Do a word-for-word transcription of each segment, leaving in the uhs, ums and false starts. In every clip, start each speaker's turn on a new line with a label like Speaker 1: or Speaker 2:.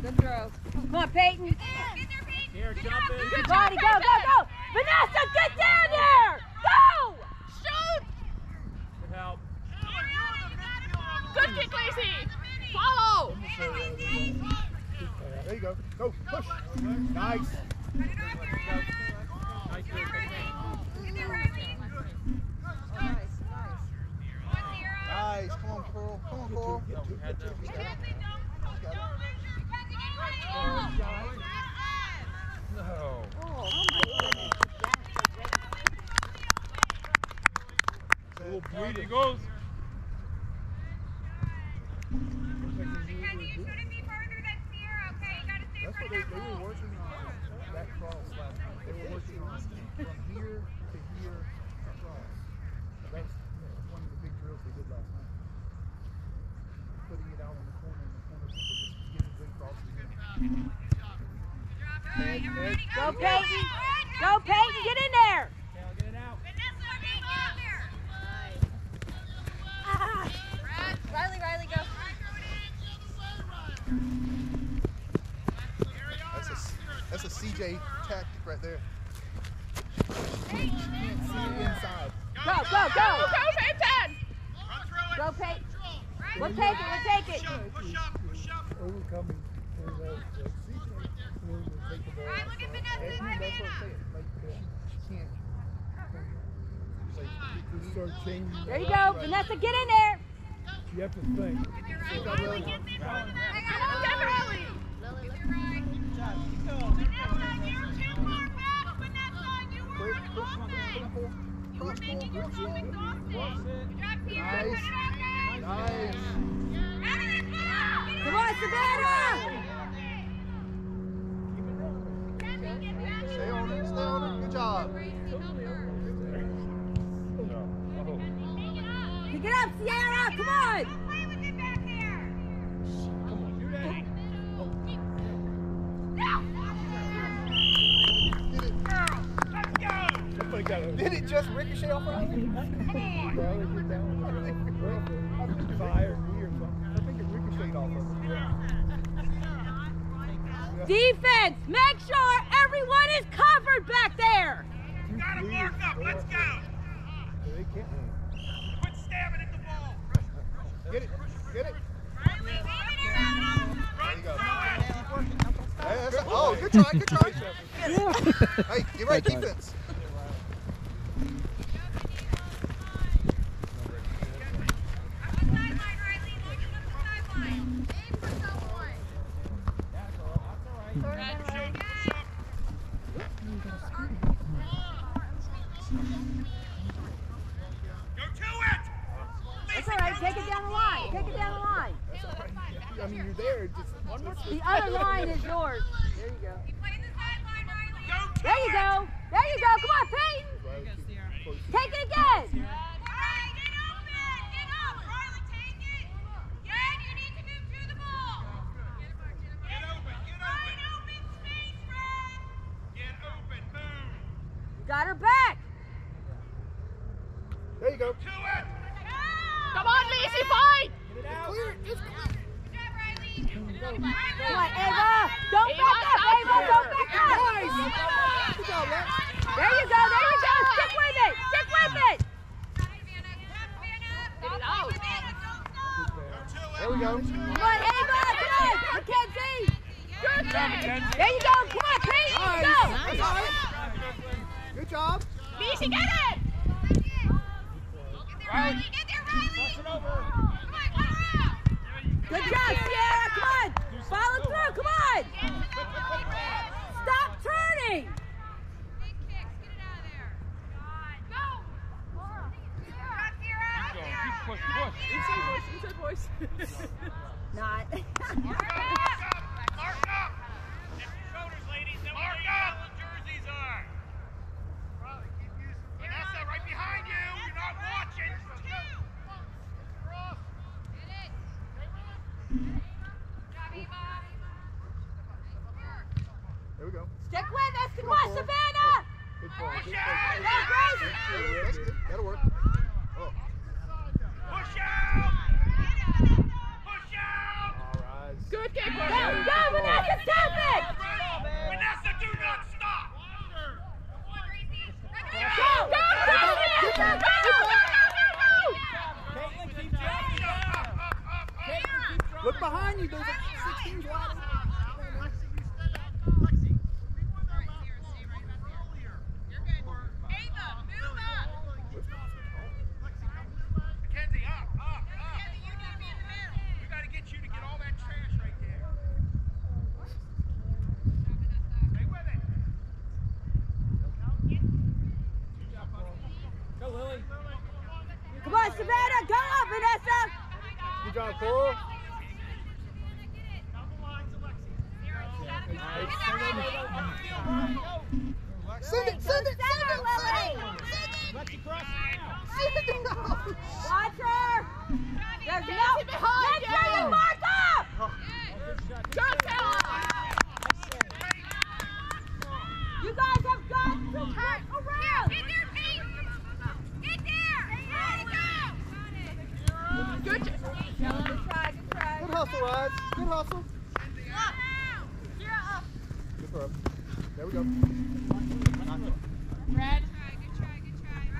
Speaker 1: Good throw. Come on, Peyton.
Speaker 2: Get there, get there, Peyton.
Speaker 3: Here,
Speaker 2: Good
Speaker 3: jump
Speaker 2: job,
Speaker 3: in.
Speaker 1: Good body, go, go, go. Vanessa, get down there. Go.
Speaker 2: Shoot.
Speaker 3: Good help.
Speaker 2: Good kick, Lacey. Follow.
Speaker 4: There you go. Go, push. Nice.
Speaker 3: Nice, good.
Speaker 4: Nice. Come on, Coral. Come on, Coral.
Speaker 3: No, we had no. No. Little breathe, it goes.
Speaker 4: That's what they, they were working on, that cross last night. They were working on from here to here across. That was, that was one of the big drills they did last night. Putting it out on the corner, and the corner people just getting good crosses in.
Speaker 1: Go, Peyton. Go, Peyton. Get in there.
Speaker 3: Okay, I'll get it out.
Speaker 1: Ah.
Speaker 2: Riley, Riley, go.
Speaker 4: That's a, that's a C J tactic right there. She can't see it inside.
Speaker 1: Go, go, go.
Speaker 2: Go, Peyton.
Speaker 1: Go, Peyton. We'll take it, we'll take it.
Speaker 4: Overcoming and uh, uh, C J will take the ball.
Speaker 2: All right, look at Vanessa,
Speaker 4: And
Speaker 2: Riley.
Speaker 4: that's what I'm saying. Like, uh, she can't. Like, we start changing.
Speaker 1: There you go. Vanessa, get in there.
Speaker 4: You have to think.
Speaker 2: Come on, Riley.
Speaker 4: Nice. Nice.
Speaker 1: Come on, Savannah.
Speaker 4: Stay on it. Stay on it. Good job.
Speaker 1: Pick it up, Sierra. Come on.
Speaker 4: Did it just ricochet off her? Come on! Fire me or something. I think it ricocheted off of her.
Speaker 1: Defense, make sure everyone is covered back there.
Speaker 5: Got him marked up. Let's go.
Speaker 4: They can't.
Speaker 5: Quit stabbing at the ball.
Speaker 4: Get it. Get it.
Speaker 5: There you go.
Speaker 4: Hey, that's a, oh, good try. Good try. Hey, get right defense.
Speaker 1: That's all right. Take it down the line. Take it down the line.
Speaker 4: I mean, you're there. Just one more.
Speaker 1: The other line is yours. There you go.
Speaker 5: Go
Speaker 1: There you go. There you go. Come on, Peyton. Take it again. Got her back.
Speaker 4: There you go.
Speaker 2: Come on, Lacey, fight!
Speaker 4: Clear it. Just
Speaker 1: Come on, Ava. Don't back up, Ava. Don't back up.
Speaker 4: Good job, Lex.
Speaker 1: There you go. There you go. Stick with it. Stick with it.
Speaker 2: Get it out.
Speaker 4: There we go.
Speaker 1: Come on, Ava. Come on. Mackenzie. Good thing. There you go. Come on, Peyton.
Speaker 4: Nice.
Speaker 1: Go.
Speaker 4: That's all right. Good job.
Speaker 2: Lacey, get it!
Speaker 5: Riley, get there, Riley.
Speaker 3: Cross it over.
Speaker 5: Come on, come on.
Speaker 1: Good job, Sierra. Come on. Follow through. Come on. Stop turning.
Speaker 2: Big kicks, get it out of there. Go!
Speaker 3: Keep going. Keep push, push.
Speaker 2: Inside voice, inside voice.
Speaker 1: Not.
Speaker 5: Mark up. Mark up. Lift your shoulders, ladies. Then Mark up. What jerseys are. Vanessa, right behind you. You're not watching. Cross.
Speaker 2: Get it.
Speaker 4: There we go.
Speaker 1: Stick with us. Come on, Savannah.
Speaker 4: Good ball. Good
Speaker 1: Go,
Speaker 4: ball.
Speaker 1: Grace.
Speaker 4: That's good. That'll work. Oh.
Speaker 5: Push out. Push out.
Speaker 4: All right.
Speaker 2: Good kick,
Speaker 1: Go, go, Vanessa.
Speaker 6: Caitlin, keep dropping down. Caitlin, keep dropping.
Speaker 4: Look behind you. There's like six teams wide open.
Speaker 5: Mackenzie, up, up, up. Mackenzie, you need to be in the middle. We got to get you to get all that trash right there. Stay with it.
Speaker 6: Go, Lily.
Speaker 1: Come on, Savannah, go up, Vanessa.
Speaker 4: Good job, Cole. Send it, send it, send it,
Speaker 1: Lily.
Speaker 6: Lexi, cross now.
Speaker 4: send it.
Speaker 1: Watch her. There's no behind you. Make sure you mark up. Jump You guys have got to turn around.
Speaker 2: Get there, Pete! Get there! Good
Speaker 1: Good try, good try.
Speaker 4: Good hustle, lads. Good hustle. Good throw. There we go.
Speaker 2: Red. Good try, good try.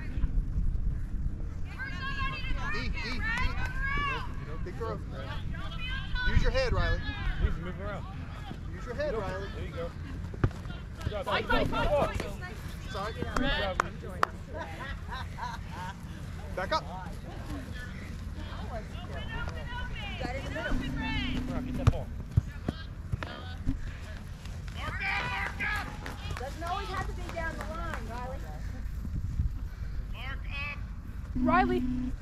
Speaker 4: E, E, E. Big throw. Use your head, Riley.
Speaker 3: Please move around.
Speaker 4: Use your head, Riley.
Speaker 3: There you go. Good job.
Speaker 1: Fight,
Speaker 3: Good
Speaker 1: fight,
Speaker 3: job.
Speaker 1: fight.
Speaker 4: Sorry.
Speaker 3: Good job.
Speaker 4: Back up.
Speaker 1: Got it in the middle.
Speaker 3: Come on, get that ball.
Speaker 5: Mark up, mark up.
Speaker 1: Doesn't always have to be down the line, Riley.
Speaker 5: Mark up.
Speaker 1: Riley.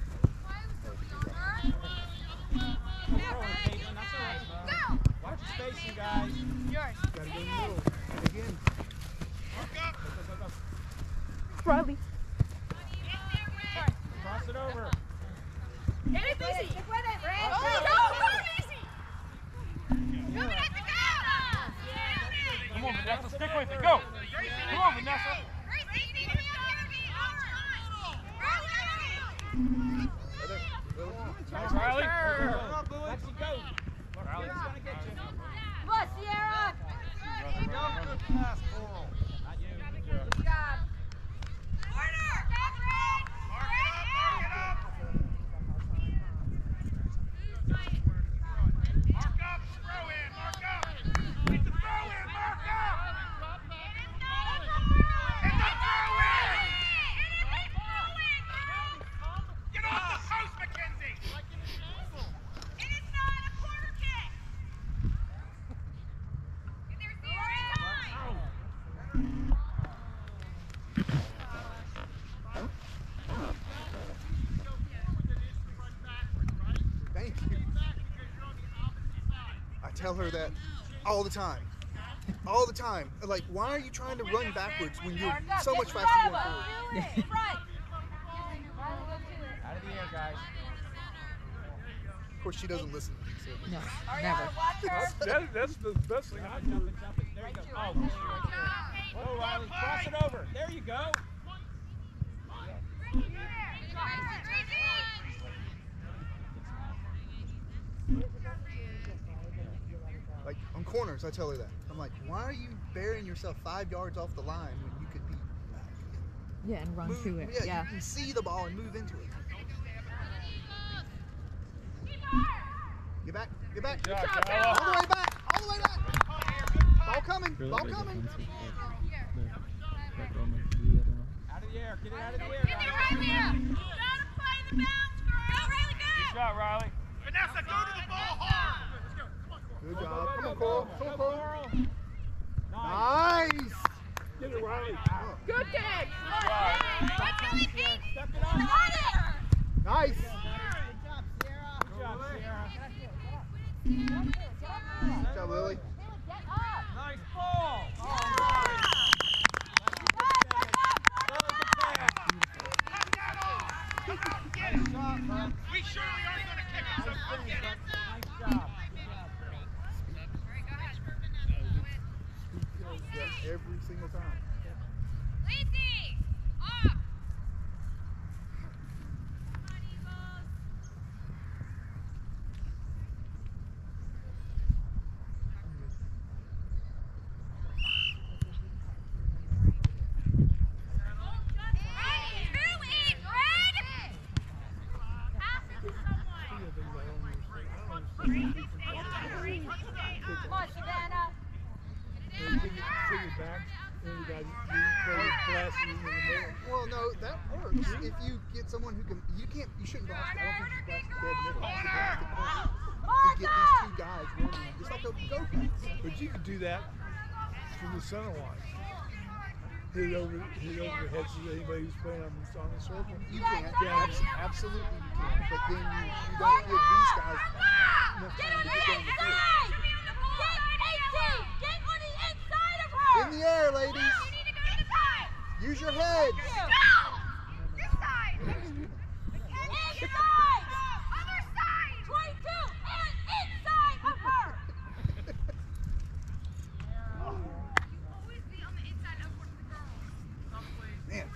Speaker 6: Watch your spacing, guys.
Speaker 4: Gotta go in the middle. And again.
Speaker 5: Mark up.
Speaker 1: Riley.
Speaker 6: Cross it over.
Speaker 1: Hit it easy. Stick with it, Red.
Speaker 2: Go, go, go, easy! Move it at the go!
Speaker 3: Come on, Vanessa. Stick with it. Go. Come on, Vanessa.
Speaker 2: Gracie, you need to be
Speaker 3: Nice, Riley.
Speaker 6: Lexi, go. Riley's gonna get you.
Speaker 1: Come on, Sierra.
Speaker 6: Not you.
Speaker 1: Good job.
Speaker 5: Mark it up, mark it up. Mark up, throw in, mark up. Get the throw in, mark up. Get the throw in. Get off the post, Mackenzie.
Speaker 2: It is not a corner kick! There's zero time!
Speaker 4: Thank you. I tell her that all the time. All the time. Like, why are you trying to run backwards when you're so much faster going forward?
Speaker 1: Do it. Right.
Speaker 6: Out of the air, guys.
Speaker 4: Of course, she doesn't listen to me. So.
Speaker 7: No,
Speaker 1: Ariana,
Speaker 7: never.
Speaker 1: watch her.
Speaker 3: That, that's the best thing I
Speaker 6: Jump
Speaker 3: do.
Speaker 6: it, jump it. There you go. Oh, right there. Whoa, Riley, cross it over. There you go.
Speaker 4: Like, on corners, I tell her that. I'm like, why are you burying yourself five yards off the line when you could be...
Speaker 7: Yeah, and run
Speaker 4: Move,
Speaker 7: to it.
Speaker 4: yeah,
Speaker 7: Yeah.
Speaker 4: you can see the ball and move into it. Get back, get back.
Speaker 3: Good job,
Speaker 4: All
Speaker 3: Kyle.
Speaker 4: the way back, all the way back. Ball coming, ball coming.
Speaker 6: Out of the air. Get it out of the air,
Speaker 2: Get there,
Speaker 6: guys.
Speaker 2: Riley! Gotta play the bounce, girl! Go, Riley, go!
Speaker 3: Good shot, Riley.
Speaker 5: Vanessa, go to the ball hard.
Speaker 4: Good job. Come on, Cole. Come on, Cole.
Speaker 6: Coral.
Speaker 4: Nice.
Speaker 3: Get it, Riley.
Speaker 1: Good kick.
Speaker 2: Good Riley, Pete!
Speaker 6: Step it up.
Speaker 2: On it!
Speaker 4: Nice.
Speaker 6: Good job, Sierra.
Speaker 4: Good job, Lily.
Speaker 1: Get up.
Speaker 6: Nice ball.
Speaker 1: Yeah.
Speaker 5: We surely aren't going to kick it, so go get it.
Speaker 6: Nice job.
Speaker 4: Yeah, every single time.
Speaker 2: Lacey! Off!
Speaker 4: passes into the middle. Well, no, that works. If you get someone who can, you can't, you shouldn't blast. I don't think you blast the dead middle. You should blast the corner to get these two guys running, just like a go pass.
Speaker 8: But you could do that from the center line. Hit it over, hit it over the heads of anybody who's playing on the, on the circle.
Speaker 4: You can, yeah, abs- absolutely you can. But then you, you don't give these guys enough time to get down the field.
Speaker 1: Get on the inside of her!
Speaker 4: In the air, ladies.
Speaker 2: You need to go to the side.
Speaker 4: Use your heads.
Speaker 2: Go! This side.
Speaker 1: Inside!
Speaker 2: Other side.
Speaker 1: twenty-two and inside of her!
Speaker 2: Always be on the inside of one of the girls.
Speaker 4: Man.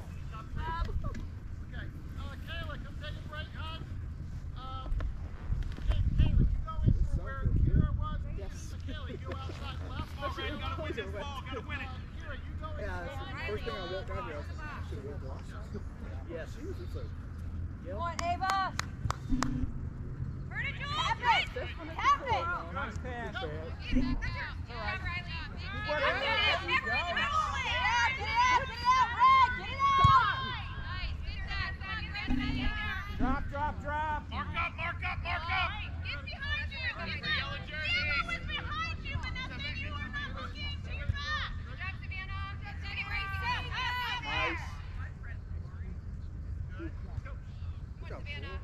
Speaker 3: Okay, uh, Kayla, come take a break, hon. Um, Kay- Kayla, you go into where Kira was. Yes. Kayla, you go outside left.
Speaker 5: All right, gotta win this ball, gotta win it.
Speaker 3: Kira, you go
Speaker 4: Yeah,
Speaker 3: inside.
Speaker 4: that's the first thing I walked out here, I was like, I should have went blast.
Speaker 8: Yes.
Speaker 4: She was just like,
Speaker 1: Come on, Ava!
Speaker 2: Berta Jules,
Speaker 1: Tap
Speaker 2: right?
Speaker 1: it! Tap it!
Speaker 8: Nice pass.
Speaker 2: Get it back. Good job, Riley.
Speaker 1: Get it out, get it out, get it out, Red, get it out!
Speaker 2: Nice, good job. Get back in there.
Speaker 3: Drop, drop, drop.
Speaker 5: Mark up, mark up, mark up.
Speaker 2: Get behind you.
Speaker 5: Yellow jerseys.
Speaker 2: Ava was behind you, Vanessa. You are not looking to your back. Good job, Savannah. Second race. Up, up, up.
Speaker 4: nice.
Speaker 2: Come on, Savannah.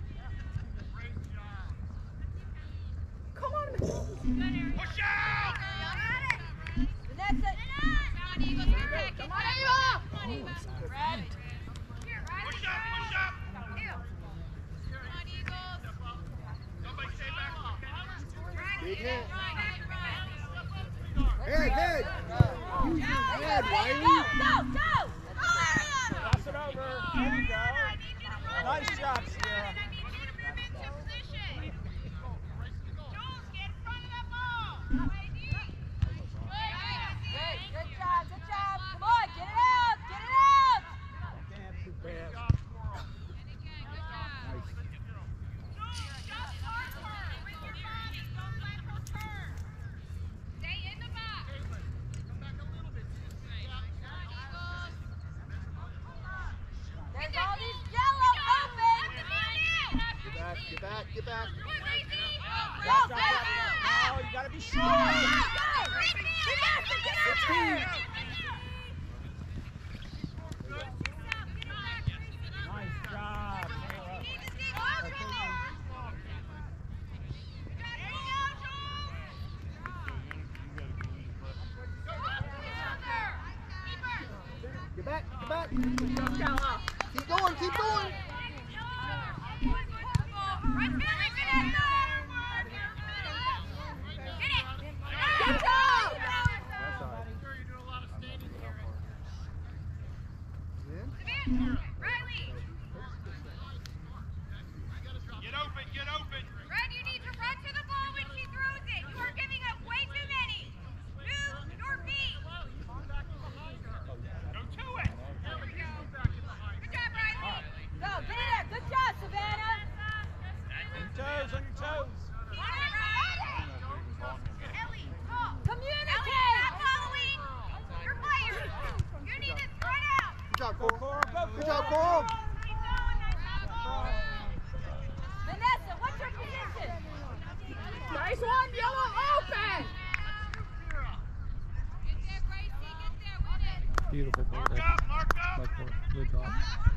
Speaker 1: Come on,
Speaker 5: Push out.
Speaker 1: Vanessa!
Speaker 2: Come on, Eagles. Get back.
Speaker 1: Come on, Ava!
Speaker 2: Come on, Eva. Red. Here, Riley.
Speaker 5: Push up, push up.
Speaker 2: Two. Come on, Eagles.
Speaker 5: Somebody stay back.
Speaker 2: Riley.
Speaker 4: Big hit.
Speaker 2: Riley.
Speaker 4: Head, head. Use your head,
Speaker 1: Go,
Speaker 4: Wiley.
Speaker 1: go, go!
Speaker 3: Pass it over. There you go. Nice job, Sierra.
Speaker 1: Good, good job, good job. Come on, get it out, get it out!
Speaker 8: Damn, too fast.
Speaker 1: There's all these yellow open!
Speaker 4: Get back, get back, get back.
Speaker 1: Go,
Speaker 3: Drop,
Speaker 1: go,
Speaker 3: drop, drop.
Speaker 1: go!
Speaker 3: Oh, you gotta be
Speaker 1: Go,
Speaker 3: sure.
Speaker 1: go! Vanessa, get out there!
Speaker 3: Nice job, Kayla.
Speaker 4: Get back, get back. Keep going, keep going.
Speaker 1: Get out!
Speaker 4: Then,
Speaker 5: Get open, get open.
Speaker 2: Red, you need to run to the ball when she throws it. You are giving up way too many. Move your feet.
Speaker 5: Go to it.
Speaker 2: There we go. Good job, Riley.
Speaker 1: Go, get in there. Good job, Savannah.
Speaker 3: On your toes, on your toes.
Speaker 2: Ellie, call.
Speaker 1: Communicate!
Speaker 2: Ellie, stop following your players. You need to spread out.
Speaker 4: good job,
Speaker 3: Go,
Speaker 4: Coral.
Speaker 3: Coral, go,
Speaker 4: Good
Speaker 3: Coral.
Speaker 4: job, Coral.
Speaker 1: Vanessa, what's your position?
Speaker 7: Nice one, yellow open!
Speaker 2: Get there, Gracie. Get there. Win it.
Speaker 9: Beautiful ball.
Speaker 5: Mark up, mark up.
Speaker 9: Like that. Good job.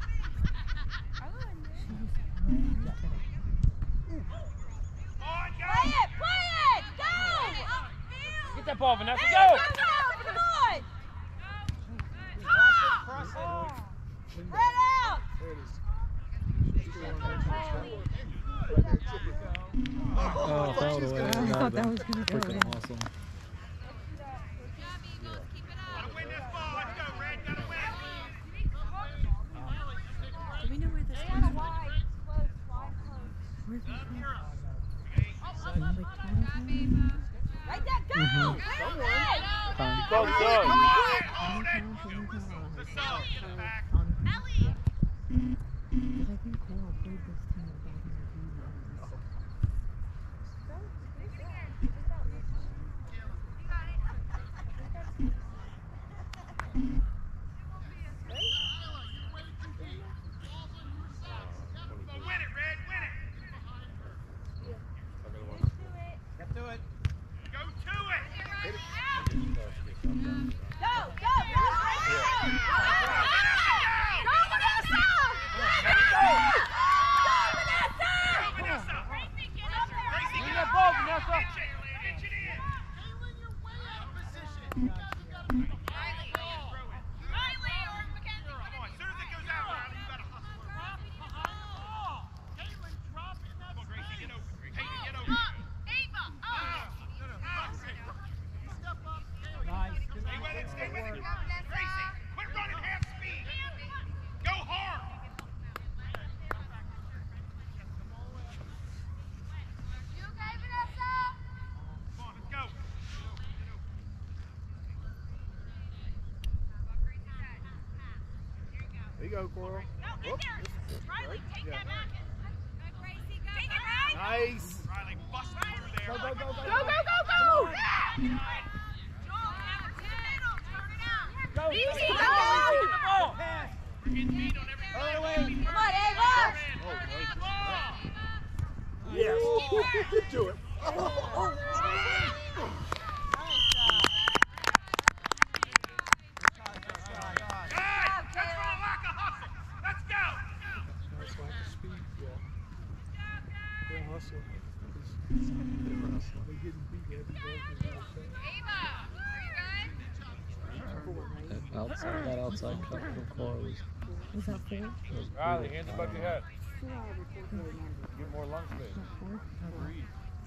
Speaker 5: On,
Speaker 1: Play
Speaker 5: go.
Speaker 1: it, play it! Go!
Speaker 3: Get that ball, Vanessa.
Speaker 1: Hey,
Speaker 3: Go.
Speaker 1: go, go, come on!
Speaker 3: Cross it, cross it.
Speaker 1: Spread out!
Speaker 4: There it is. She's going right there, chip it.
Speaker 9: Oh,
Speaker 4: I thought
Speaker 9: fouled
Speaker 4: she was
Speaker 9: away.
Speaker 4: gonna-
Speaker 7: I
Speaker 9: That
Speaker 7: thought
Speaker 9: would've
Speaker 7: that
Speaker 9: been
Speaker 7: was gonna go
Speaker 9: freaking
Speaker 7: in.
Speaker 9: awesome.
Speaker 2: Good job, Eagles. Keep it up.
Speaker 5: Gotta win this ball. Let's go, Red. Gotta win.
Speaker 7: Do we know where this
Speaker 1: Stay on
Speaker 7: is?
Speaker 1: a wide, close, wide, close.
Speaker 7: Where's this from?
Speaker 2: Good
Speaker 7: Number
Speaker 2: job,
Speaker 7: twenty?
Speaker 2: Ava.
Speaker 1: Right there, go!
Speaker 9: Mhm.
Speaker 1: Go,
Speaker 9: Fine.
Speaker 5: Go,
Speaker 4: Hold
Speaker 5: go.
Speaker 4: it.
Speaker 5: Hold it. The sub. Get it back.
Speaker 7: On
Speaker 2: Ellie.
Speaker 7: Because I think Coral played this team back in the day.
Speaker 4: go, Coral.
Speaker 2: No,
Speaker 4: Whoop.
Speaker 2: get there. Riley, take
Speaker 4: Yeah.
Speaker 2: that back. Good, Gracie, go. Take it, Riley.
Speaker 4: Nice.
Speaker 5: Riley, bust through there.
Speaker 4: Go, go, go, go.
Speaker 1: Go, go, go, go!
Speaker 2: Joel, now to the middle. Turn it out.
Speaker 6: Go.
Speaker 1: Easy,
Speaker 6: Go.
Speaker 1: go!
Speaker 6: Get the ball.
Speaker 5: Bring in speed on every
Speaker 6: Other
Speaker 5: side.
Speaker 6: way.
Speaker 1: Come on, Ava!
Speaker 4: Yes. Do it.
Speaker 5: Guys, that's for a lack of hustle. Let's go.
Speaker 8: That's lack of speed, yeah. They'll hustle. It's- They getting beat every day because they're fast.
Speaker 2: Ava, are you good?
Speaker 7: That outside, that outside cut from Cora was.
Speaker 9: Was that four?
Speaker 7: was
Speaker 3: Riley,
Speaker 7: brutal.
Speaker 3: hands above your head.
Speaker 9: Four out of four forty numbers.
Speaker 3: Get more lung space.
Speaker 9: Is that four?
Speaker 3: Breathe.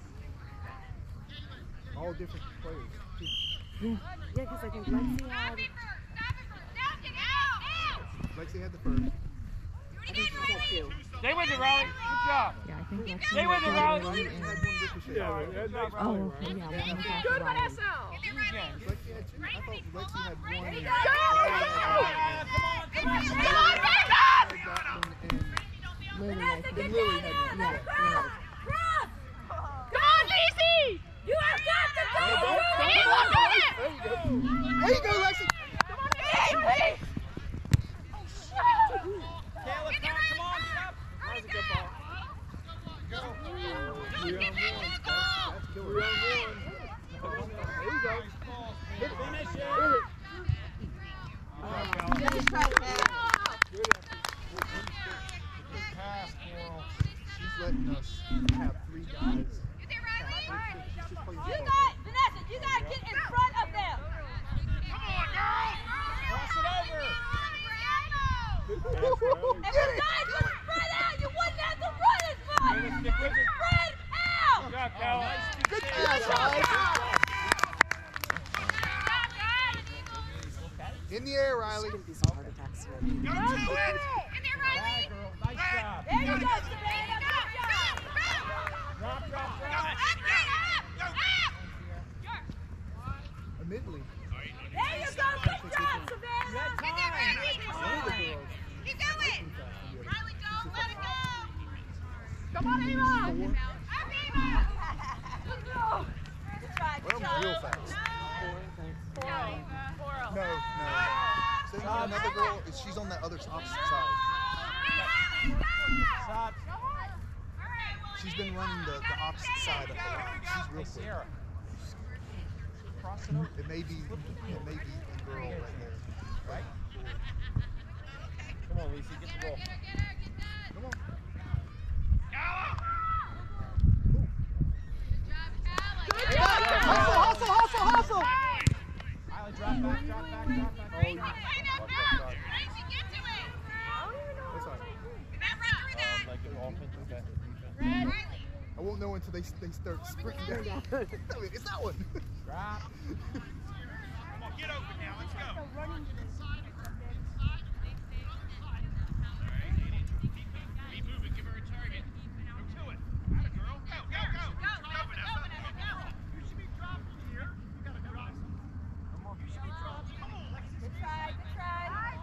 Speaker 4: All different players.
Speaker 9: Yeah, because I think Lexi
Speaker 2: Stop
Speaker 9: had.
Speaker 2: it for, stop it for, stop it, out, out.
Speaker 4: Lexi had the first.
Speaker 9: I think she had two.
Speaker 3: Stay with it, Riley. Good job.
Speaker 9: Yeah, I think Lexi
Speaker 3: Stay with it,
Speaker 9: had
Speaker 3: Riley.
Speaker 9: three
Speaker 4: Lexi
Speaker 9: and-
Speaker 4: had one ricochet.
Speaker 8: Yeah, that, that's
Speaker 9: Oh,
Speaker 8: probably
Speaker 9: okay,
Speaker 8: right.
Speaker 9: yeah, one was off
Speaker 1: Good,
Speaker 9: the right.
Speaker 1: Vanessa!
Speaker 2: Get there, Riley.
Speaker 4: Lexi had two. I thought Lexi had one.
Speaker 1: There you
Speaker 4: and-
Speaker 1: go!
Speaker 6: Yeah, come on, come on.
Speaker 1: Come on,
Speaker 4: Had
Speaker 1: David!
Speaker 4: that one and-
Speaker 9: Lily, I
Speaker 1: Vanessa,
Speaker 9: think.
Speaker 1: get
Speaker 4: Lily
Speaker 1: down!
Speaker 4: had one.
Speaker 9: Yeah,
Speaker 1: Cross! Cross! Come on, Lacey! You have got to go!
Speaker 4: There
Speaker 1: Hey, look at it!
Speaker 4: There you go. There you go, Lexi.
Speaker 1: Come on, Lacey!
Speaker 6: Kayla, come, come on, stop.
Speaker 4: That was a good ball.
Speaker 8: Three on one.
Speaker 4: That's killer.
Speaker 8: Three on one.
Speaker 4: There you go. Hit it.
Speaker 6: Finish
Speaker 4: Hit
Speaker 6: it.
Speaker 4: it.
Speaker 1: Just try to pass.
Speaker 8: Good effort.
Speaker 3: Good pass, Coral.
Speaker 4: She's letting us have three guys.
Speaker 2: Get there, Riley.
Speaker 4: Just play
Speaker 1: You
Speaker 4: football.
Speaker 1: got, Vanessa, you got to get in front of them.
Speaker 5: Come on, girls.
Speaker 6: Cross it over.
Speaker 8: Good pass,
Speaker 1: If
Speaker 8: Riley.
Speaker 1: you guys would spread out, you wouldn't have to run as much.
Speaker 3: Stick with it.
Speaker 1: Spread out.
Speaker 3: Good job, Kayla.
Speaker 4: Good pass, Riley. In the air, Riley.
Speaker 9: Gonna be some heart attacks today.
Speaker 5: Go to it.
Speaker 2: Get there, Riley.
Speaker 6: Yeah, girl. Nice job.
Speaker 1: There you go, Savannah. Good job.
Speaker 6: Drop, drop, drop.
Speaker 2: Up, up, up.
Speaker 4: Admittedly,
Speaker 1: There you go. Good job, Savannah.
Speaker 2: Get there, Riley.
Speaker 4: one of the girls
Speaker 2: Keep going. Riley, don't let it go.
Speaker 1: Come on, Eva.
Speaker 2: Up, Eva.
Speaker 1: Good try.
Speaker 4: Well,
Speaker 1: Good
Speaker 4: I'm real
Speaker 1: job.
Speaker 4: fast.
Speaker 1: Coral.
Speaker 4: No, no. Same with another girl. is She's on that other opposite side.
Speaker 6: Shot.
Speaker 4: She's been running the, the opposite side of the line. She's
Speaker 6: Hey,
Speaker 4: real quick.
Speaker 6: Sierra. Cross it over.
Speaker 4: It may be, it may be the girl right there.
Speaker 6: Right? Come on, Lacey, get the ball.
Speaker 4: Come on.
Speaker 1: Good job.
Speaker 4: Hustle, hustle, hustle, hustle.
Speaker 6: Riley, drop back, drop back, drop back.
Speaker 4: Oh, yeah. That's all right.
Speaker 3: Like an offensive back defense.
Speaker 4: I won't know until they they start sprinting down. I mean, it's that one.
Speaker 6: Drop.
Speaker 5: Come on, get open now. Let's go. Keep moving. Give her a target. Go to it. Atta girl. Go, go, go. Go, Vanessa. You should be dropping here. You gotta drop. Come on. You should be dropping. Come on, Lexi.
Speaker 1: Good try. Good try.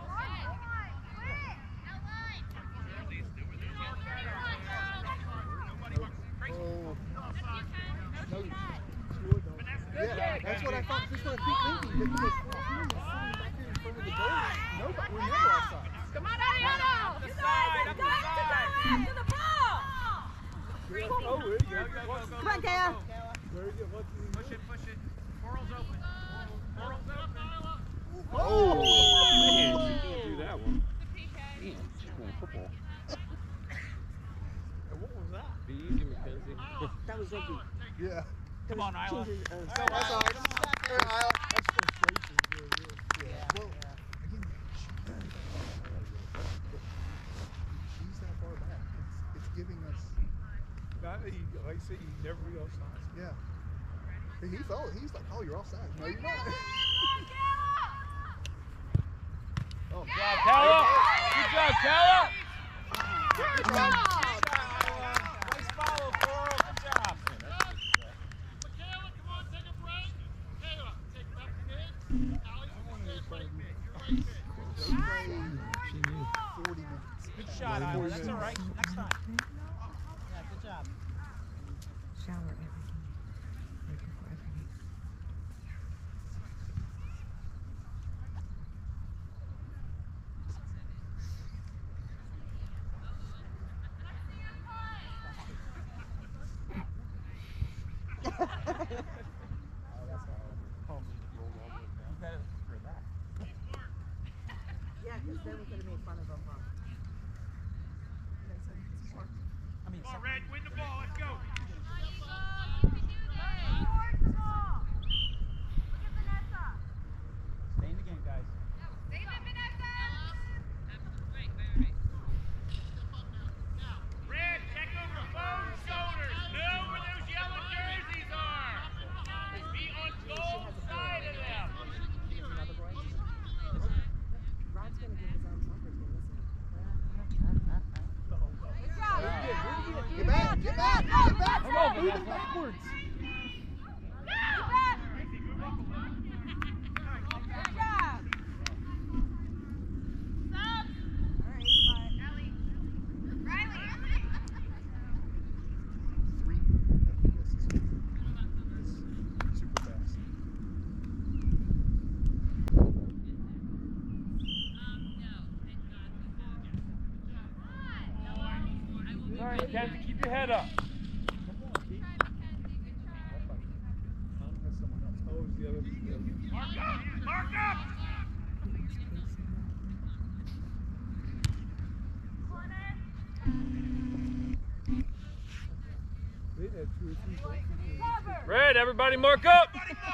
Speaker 4: Oh. No. Yeah, that's what I thought. That's what I keep thinking. That because we're back here in front of the goal. Nobody, we're never outside.
Speaker 1: Come on, Ariana. You guys have got to go after the ball.
Speaker 8: Oh, there you go.
Speaker 1: Come on, Kayla.
Speaker 8: Very good. What do you
Speaker 5: Push it, push it. Coral's open. Coral's open.
Speaker 4: Oh!
Speaker 3: Man, she can't do that one. Damn, she's playing football.
Speaker 8: What was that?
Speaker 3: Be easy, Mackenzie.
Speaker 9: That was rugby.
Speaker 4: Yeah.
Speaker 6: Come on, Isla.
Speaker 9: Changes, uh,
Speaker 4: That's all right. All right, Isla.
Speaker 8: That's frustration. Yeah, yeah.
Speaker 4: Yeah. Well, again, she's that far back. It's, it's giving us,
Speaker 8: Not, he, like I said, you never be outside.
Speaker 4: yeah. And he felt it. He's like, oh, you're offside. No, you're not.
Speaker 3: Oh, good job, Kayla. Good job, Kayla.
Speaker 4: Good job.
Speaker 6: Nice follow, Coral. Good job.
Speaker 3: Kayla, come on, take a break. Kayla, take that kid. Alex, take a break. You're right there.
Speaker 4: They played
Speaker 7: She knew.
Speaker 6: shot, Iowa. That's all right. Next time. Yeah, good job.
Speaker 7: Shower every day. Like before every day.
Speaker 6: You better for that.
Speaker 9: Yeah, because then we could have made fun of him, huh?
Speaker 6: I mean,
Speaker 5: Come on, Red, win the ball. Let's go.
Speaker 6: stay in the game, guys.
Speaker 5: Red, check over both shoulders. Know where those yellow jerseys are. Be on goal side of them.
Speaker 9: Another boy? Rod's gonna give his own soccer team, isn't he?
Speaker 4: Get back, get back, get back.
Speaker 8: Come on, moving backwards.
Speaker 4: Three F P S. Super fast.
Speaker 8: All right, Kathy, keep your head up.
Speaker 4: That's someone else.
Speaker 8: Oh, it's the other. The other.
Speaker 5: Mark up! Mark up!
Speaker 8: They had two or three points.
Speaker 10: Red, everybody mark up.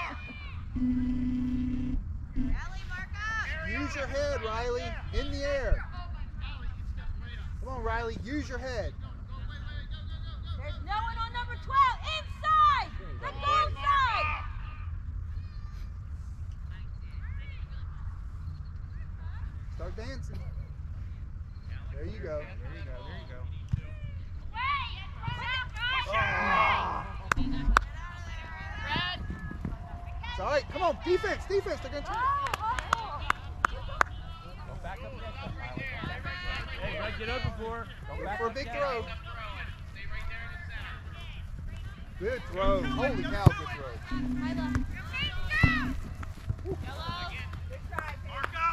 Speaker 4: Use your head, Riley. In the air. Come on, Riley. Use your head.
Speaker 1: There's no one on number twelve. Inside! The goal side!
Speaker 4: Start dancing. There you go. There you go. There you go. It's all right. Come on, defense, defense. They're gonna turn.
Speaker 6: Go back up against them.
Speaker 10: Hey, gotta get open for her.
Speaker 6: Go
Speaker 4: Look
Speaker 6: back
Speaker 4: for a
Speaker 6: up
Speaker 4: big
Speaker 6: against
Speaker 4: throw.
Speaker 6: them.
Speaker 4: Good throw. Holy cow, good throw.
Speaker 5: Mark up!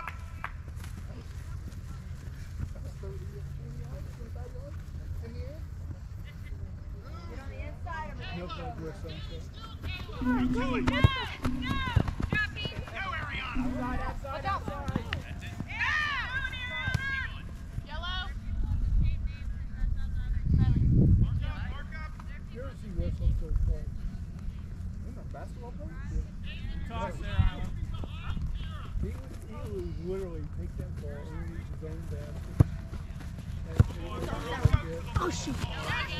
Speaker 4: In the air.
Speaker 8: No problem with sunset.
Speaker 5: Go, Ariana!
Speaker 6: Outside, outside.
Speaker 8: Jersey whistle so cold.
Speaker 4: Isn't that basketball player?
Speaker 6: Toss there, Iowa.
Speaker 8: He would, he would literally take that ball and use his own basket. And it was like this.
Speaker 7: Oh, shoot.
Speaker 8: Down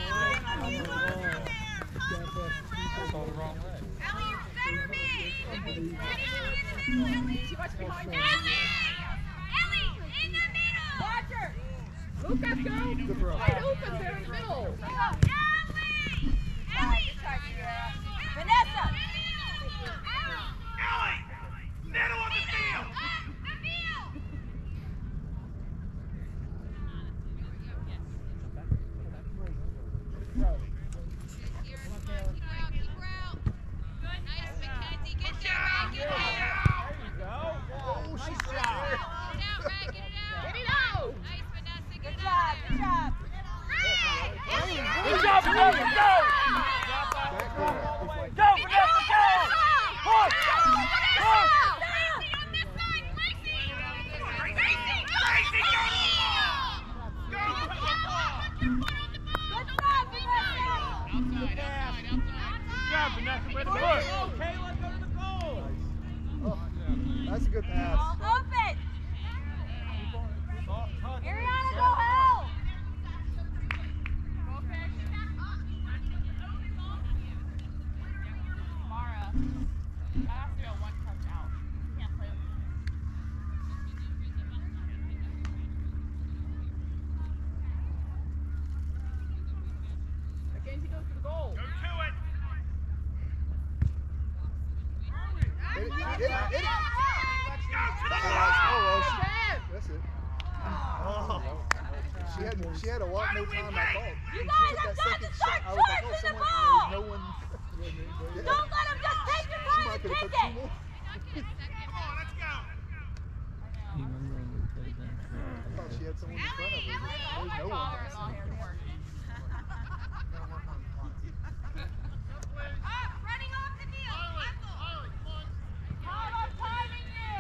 Speaker 8: past the
Speaker 6: That's all the wrong way.
Speaker 1: Look at go!
Speaker 4: Good throw.
Speaker 1: Wide open there in the middle! Vanessa!
Speaker 5: Ellie! Middle of the field!
Speaker 4: Oh, she's right
Speaker 1: Good job, good job!
Speaker 10: Good job, Vanessa. Go.
Speaker 4: there.
Speaker 10: Go, Vanessa. Go. Push. Push. Good job, Vanessa. Way to push.
Speaker 6: Kayla, go to the goal.
Speaker 4: Oh, that's a good pass.
Speaker 1: Open!
Speaker 6: Soft touch.
Speaker 1: Ariana, go help!
Speaker 5: Go to it!
Speaker 4: Hit it, hit it, hit it.
Speaker 5: Go to the
Speaker 4: Oh,
Speaker 5: ball!
Speaker 4: well, she- that's it. Oh. she had she had a lot more time I thought.
Speaker 1: You
Speaker 4: When
Speaker 1: guys
Speaker 4: she took
Speaker 1: have
Speaker 4: that
Speaker 1: got to
Speaker 4: second
Speaker 1: start
Speaker 4: shot, I was like, oh,
Speaker 1: charging the
Speaker 4: someone,
Speaker 1: ball.
Speaker 4: there's no one. Yeah.
Speaker 1: Don't let him just take your
Speaker 4: She
Speaker 1: time
Speaker 4: might
Speaker 1: and
Speaker 4: could have
Speaker 1: kick
Speaker 4: took two
Speaker 1: it.
Speaker 4: more.
Speaker 5: Come on, let's go.
Speaker 7: You remember when we played them?
Speaker 4: I thought she had someone in front of her. There's no one.
Speaker 2: Up, running off the field. Michael.
Speaker 1: Tom, I'm timing you.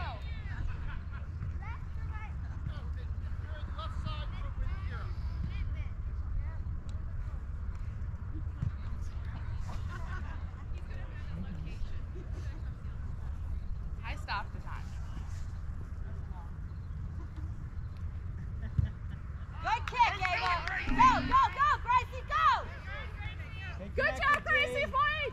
Speaker 2: I stopped the time.
Speaker 1: Good kick, Ava. Go, go, go, Gracie, go. Good job, Gracie, boy.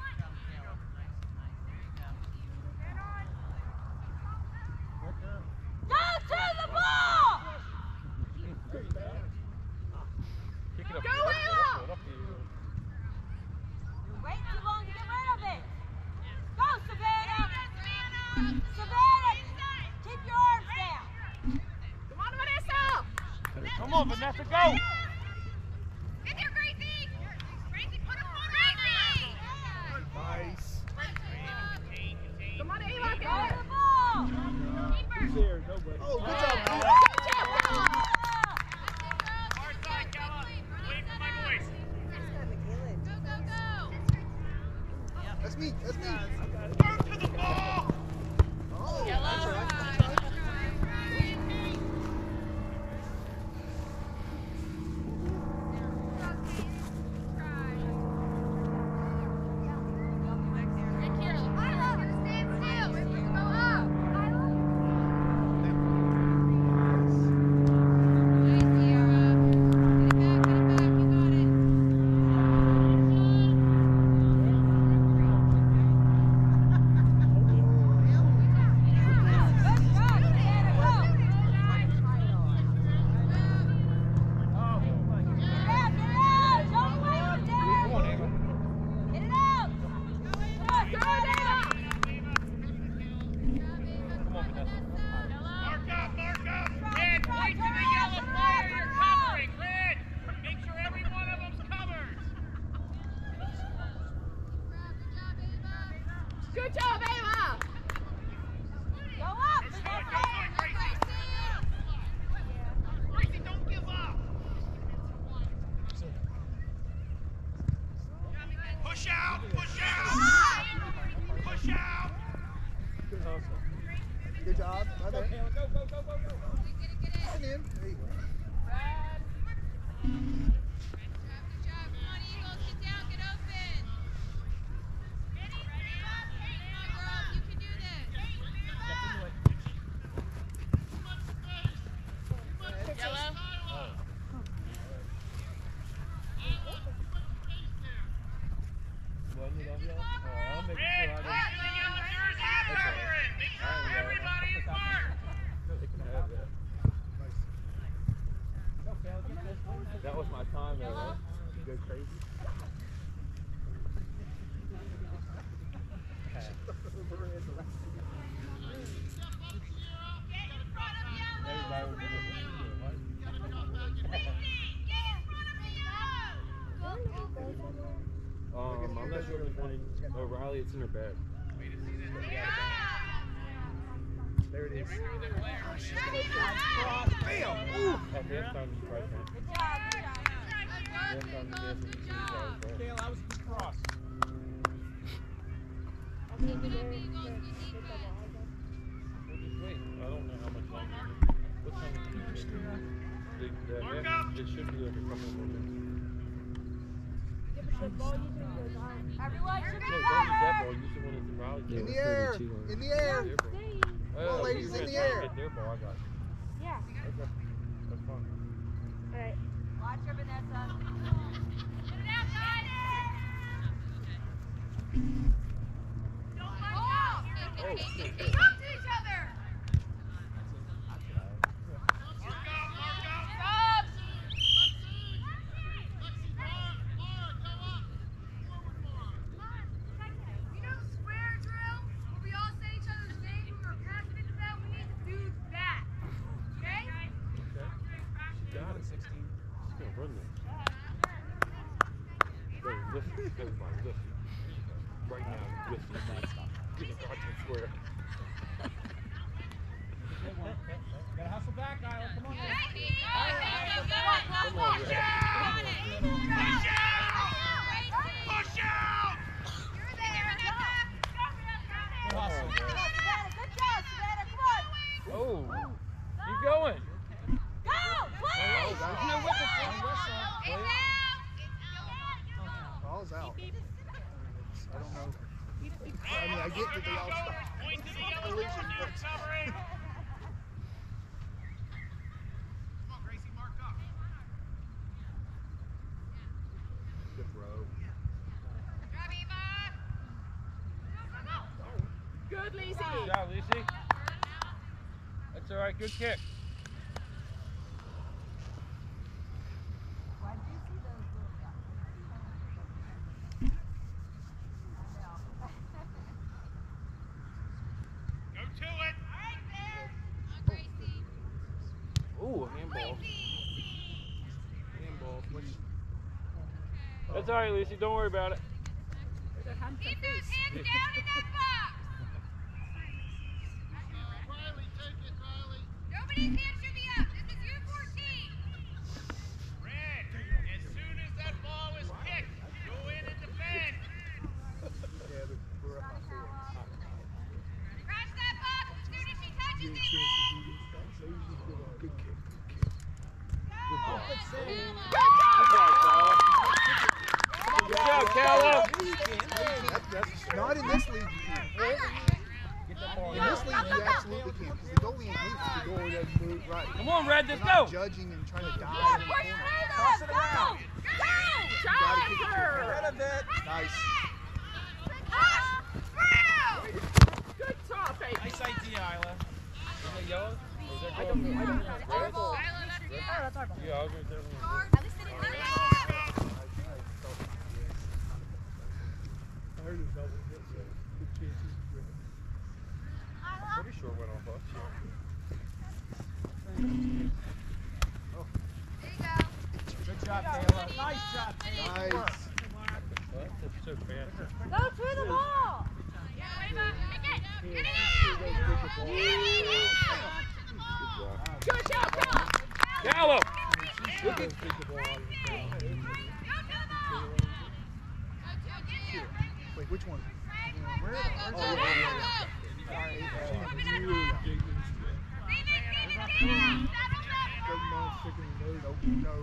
Speaker 1: Go to the ball. Go, Ava. You're waiting too long to get rid of it. Go, Savannah. Savannah, keep your arms down. Come on, Vanessa.
Speaker 10: Come on, Vanessa, go!
Speaker 2: Get there, Gracie. Gracie, put him on Gracie.
Speaker 4: Nice.
Speaker 1: Come on, Ava, get to the ball.
Speaker 10: Who's there? Nobody.
Speaker 4: Oh, good job, Pete.
Speaker 1: Good job, Ava.
Speaker 5: Hard side, Kella. Wait for my voice.
Speaker 2: Go, go, go.
Speaker 4: That's me. That's me.
Speaker 5: Move to the ball.
Speaker 4: Oh,
Speaker 2: Yellow.
Speaker 4: that's right.
Speaker 2: Try,
Speaker 4: That's right.
Speaker 2: try.
Speaker 1: Good job, Ava! Go up!
Speaker 5: Gracie, don't give up. Push out, push out. Push out.
Speaker 4: Good hustle. Good job. Right there.
Speaker 10: Go, go, go, go, go, go.
Speaker 4: And in. There you go.
Speaker 10: Well, you know, yeah. Uh, I'll make sure I
Speaker 5: Red,
Speaker 10: don't.
Speaker 5: put the yellow jersey cover it. Make sure everybody is marked.
Speaker 10: They can have that. That was my time there, right? You go crazy. Everybody would be Um, I'm not sure if it's one in O'Reilly, it's in her bag.
Speaker 4: There it is.
Speaker 10: Bam! Ooh! At halftime, you probably can.
Speaker 1: Good job, good job.
Speaker 10: Halftime, you guys will see that.
Speaker 6: Kayla, that was a good cross.
Speaker 10: We'll just wait. I don't know how much longer. What time is it? The, the,
Speaker 5: Mark
Speaker 10: half-
Speaker 5: up.
Speaker 10: it should be like a couple more minutes.
Speaker 1: Everyone should be
Speaker 10: No, don't use that
Speaker 1: covered.
Speaker 10: ball. Use the one that's Riley.
Speaker 7: Yeah,
Speaker 4: In the
Speaker 7: we're
Speaker 4: air.
Speaker 7: thirty-two on
Speaker 4: In the
Speaker 7: it.
Speaker 4: air.
Speaker 10: Their ball.
Speaker 4: Ball
Speaker 10: Oh,
Speaker 4: ladies
Speaker 10: you
Speaker 4: in
Speaker 10: guys
Speaker 4: the
Speaker 10: gotta
Speaker 4: air.
Speaker 10: Get their ball. I got you.
Speaker 1: Yeah.
Speaker 10: Okay. That's fine.
Speaker 1: Watch her, Vanessa.
Speaker 2: Get it out, guys! Don't let go!
Speaker 10: Oh, shit.
Speaker 2: Talk to each other!
Speaker 5: Mark up, mark up.
Speaker 2: Stop! You know the square drill? Where we all say each other's names when we're passing it to them? We need to do that. Okay?
Speaker 10: Got it.
Speaker 6: sixteen.
Speaker 10: Run this. Brother, listen, everybody, listen. Right now, listen. Get the content square.
Speaker 6: Gotta hustle back, Isla. Come on.
Speaker 2: Come
Speaker 10: Come on, Red.
Speaker 5: Push out!
Speaker 2: You're there, Rebecca.
Speaker 6: Good hustle.
Speaker 1: Good job, Savannah. Come on.
Speaker 10: Oh, keep going.
Speaker 1: Go, play.
Speaker 6: There's no whistle. No whistle.
Speaker 2: It's out.
Speaker 4: Ball's out. I don't know. I mean, I get that they all stop.
Speaker 5: Point to the yellow corner, covering. Come on, Gracie, mark up.
Speaker 4: Good throw.
Speaker 2: Drive, Eva.
Speaker 1: Good, Lacey.
Speaker 10: Good job, Lucy. That's all right. Good kick.
Speaker 1: Why did you see those little guys?
Speaker 5: Go to it.
Speaker 10: Ooh, a handball. Handball. That's all right, Lucy. Don't worry about it.
Speaker 2: Keep those hands down in that box.
Speaker 3: Riley, take it, Riley.
Speaker 2: Nobody's hand should be up. This is U fourteen.
Speaker 5: Red, as soon as that ball is kicked, go in and defend.
Speaker 4: Yeah, but we're up by four.
Speaker 2: Crash that box as soon as she touches
Speaker 8: Give him a
Speaker 2: it.
Speaker 8: chance to do this. So he's just good, uh, good kick, good kick. Good ball.
Speaker 10: Good job, Calla.
Speaker 4: That, that's not in this league. You can't.
Speaker 6: Get that ball.
Speaker 4: In this league, you absolutely can because the goalie ain't moving. The goalie doesn't move right.
Speaker 10: Come on, Red.
Speaker 4: They're
Speaker 10: Let's
Speaker 4: not
Speaker 10: go.
Speaker 4: judging and trying to dive
Speaker 1: Yeah,
Speaker 4: in the
Speaker 1: push
Speaker 4: corner.
Speaker 1: through
Speaker 6: Toss
Speaker 1: them.
Speaker 6: it
Speaker 1: Go.
Speaker 6: around.
Speaker 1: Go.
Speaker 4: Gotta kick it
Speaker 1: Drive
Speaker 4: through.
Speaker 6: Rid of it.
Speaker 4: Nice.
Speaker 1: Good job, baby.
Speaker 6: Nice idea, Isla.
Speaker 10: Is that yellow? Or is that
Speaker 6: I don't know. I don't know.
Speaker 10: Red?
Speaker 2: Isla, that's good.
Speaker 10: Yeah, I was gonna tell you.
Speaker 2: At least they didn't do that.
Speaker 8: I heard it double hit, so good chances. Red.
Speaker 10: Pretty sure it went off us.
Speaker 2: There you go.
Speaker 6: Good job, Taylor. Nice job, Taylor.
Speaker 4: Nice.
Speaker 10: What? That's so fast.
Speaker 1: Go to the ball.
Speaker 2: Yeah, Eva, kick it. Get it in.
Speaker 1: Good job. Come on.
Speaker 10: Gallo.
Speaker 8: Look at take the ball out of the crowd.
Speaker 2: Go to the ball.
Speaker 4: Wait, which one?
Speaker 6: Where?
Speaker 4: Oh,
Speaker 6: Where's
Speaker 4: yeah,
Speaker 6: that?
Speaker 4: yeah,
Speaker 8: She's really digging this kid. Doesn't mind sticking the nose.
Speaker 4: Nope, no.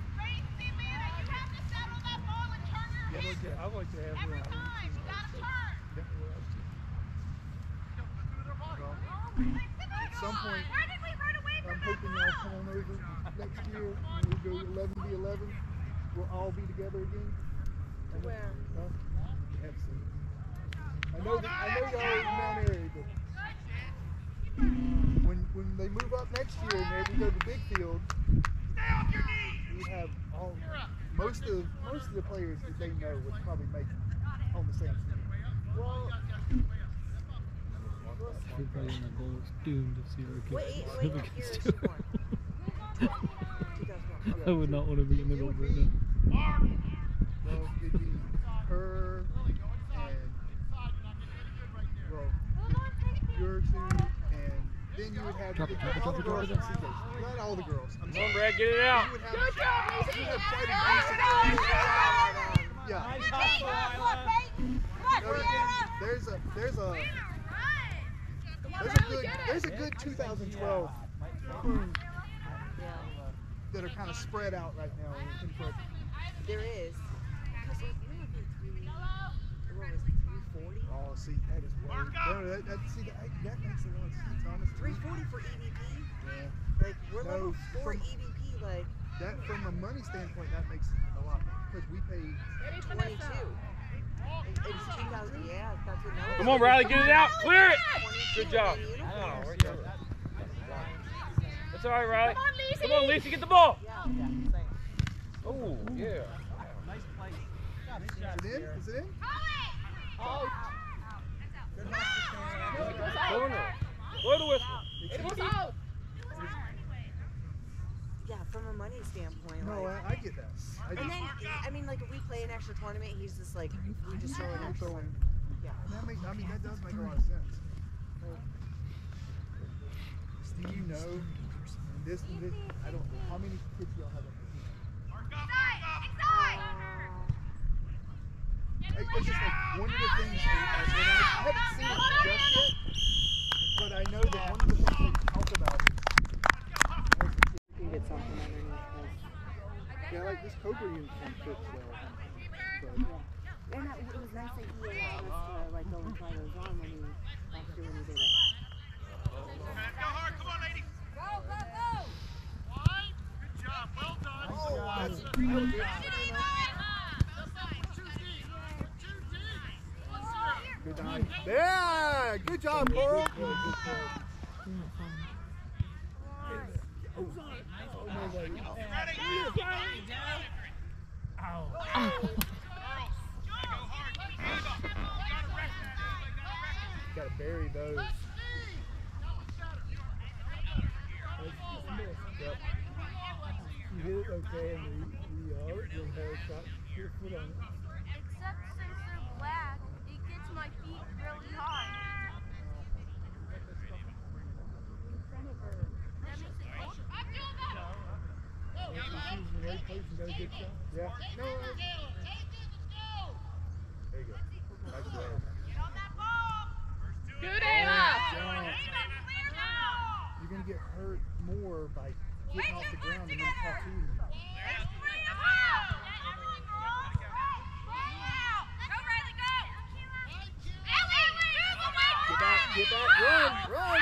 Speaker 8: I'd like to, I'd like to have her on.
Speaker 4: At some point, I'm hoping y'all come on over next year and we'll go eleven v eleven. We'll all be together again.
Speaker 1: Where?
Speaker 4: Huh? Have some. I know that, I know y'all are in Mount Airy, but when when they move up next year and we go to the big field, we have all most of most of the players that they know would probably make on the same team.
Speaker 1: Well,
Speaker 8: Everybody in the goal is doomed if Sierra
Speaker 9: What,
Speaker 8: kicks
Speaker 9: what
Speaker 8: it
Speaker 9: year
Speaker 8: against
Speaker 9: is
Speaker 8: her.
Speaker 9: she born? two thousand one.
Speaker 8: I would not want to be in the middle of it.
Speaker 4: Well, it'd be her and well, your two, and then you would have
Speaker 8: Drop it, drop it,
Speaker 4: all
Speaker 8: drop
Speaker 4: the
Speaker 8: it,
Speaker 4: girls
Speaker 8: drop
Speaker 4: in C J. Not all the girls. I'm
Speaker 10: Come on,
Speaker 4: sorry.
Speaker 10: Brad. Get it out.
Speaker 4: You would have,
Speaker 1: good job,
Speaker 4: you
Speaker 1: Lacey.
Speaker 4: have quite a decent. Yeah.
Speaker 6: Nice
Speaker 1: Come
Speaker 6: hustle,
Speaker 1: on,
Speaker 6: Isla.
Speaker 1: Peyton. Come
Speaker 4: No,
Speaker 1: on, Sierra.
Speaker 4: there's a there's a there's a good there's a good two thousand twelve crew that are kind of spread out right now in front.
Speaker 9: There is. Because it may have been three. What was it? three forty?
Speaker 4: Oh, see, that is way. No, that, that, see, that, that makes a lot of sense, honestly.
Speaker 9: three forty for E V P?
Speaker 4: Yeah.
Speaker 9: Like, we're
Speaker 4: No,
Speaker 9: level four
Speaker 4: from-
Speaker 9: E V P, like
Speaker 4: That, from a money standpoint, that makes a lot because we pay.
Speaker 9: twenty-two. And it's two thousand, yeah, that's what now.
Speaker 10: Come on, Riley. Get it out. Clear it. Good job.
Speaker 9: And
Speaker 10: Oh,
Speaker 9: uniforms.
Speaker 10: we're good. That's all right, Riley.
Speaker 1: Come on, Lacey.
Speaker 10: Come on, Lacey. Get the ball.
Speaker 9: Yeah.
Speaker 10: Oh, yeah.
Speaker 6: Nice play. Nice
Speaker 4: Is
Speaker 6: job,
Speaker 4: it in?
Speaker 6: Sierra.
Speaker 4: Is it in?
Speaker 6: Out. Good hustle, Taylor.
Speaker 10: Corner. Blow the whistle.
Speaker 1: It was out.
Speaker 9: Yeah, from a money standpoint.
Speaker 4: No,
Speaker 9: like,
Speaker 4: I, I get that. I
Speaker 9: and
Speaker 4: just,
Speaker 9: then, I mean, like if we play an extra tournament, he's just like, we just throw an
Speaker 4: we're
Speaker 9: extra
Speaker 4: throwing.
Speaker 9: one. Yeah.
Speaker 4: That make, I mean, that does make a lot of sense. Do you know, in this, in this, I don't know, how many kids do y'all have on your team?
Speaker 2: Inside!
Speaker 4: It- It's just like one of the things, that, uh, and I haven't seen it just yet, but I know that one of the things they talk about is, as the kids,
Speaker 9: You can get something underneath this.
Speaker 4: yeah, like this Cobra uniform fits well. But,
Speaker 9: And that, it was nice that he allowed us to like go and try those on when he, last year when he did it.
Speaker 5: Go hard, come on, ladies.
Speaker 1: Go, go, go!
Speaker 5: Wide. Good job, well done.
Speaker 4: oh, that's, that was
Speaker 5: Two
Speaker 4: it.
Speaker 5: deep. One zero.
Speaker 4: Good night. Yeah, good job, Coral.
Speaker 5: Ready?
Speaker 7: Ow.
Speaker 5: Girls, gotta go hard. Hand up. You gotta wreck that. You gotta wreck it.
Speaker 4: Gotta bury those. Yep.
Speaker 8: You hit it okay, and we, we all didn't have a shot to put a foot on it.
Speaker 2: Except since they're black, it gets my feet really hard. That makes it cold.
Speaker 8: Once you choose the right place, you got a good shot.
Speaker 4: Yeah. No, I, there you go. Nice play.
Speaker 2: Get on that ball.
Speaker 1: Good, Ava!
Speaker 2: Clear now.
Speaker 4: You're gonna get hurt more by getting off the ground and then tattooing you. Get back, get back, run, run!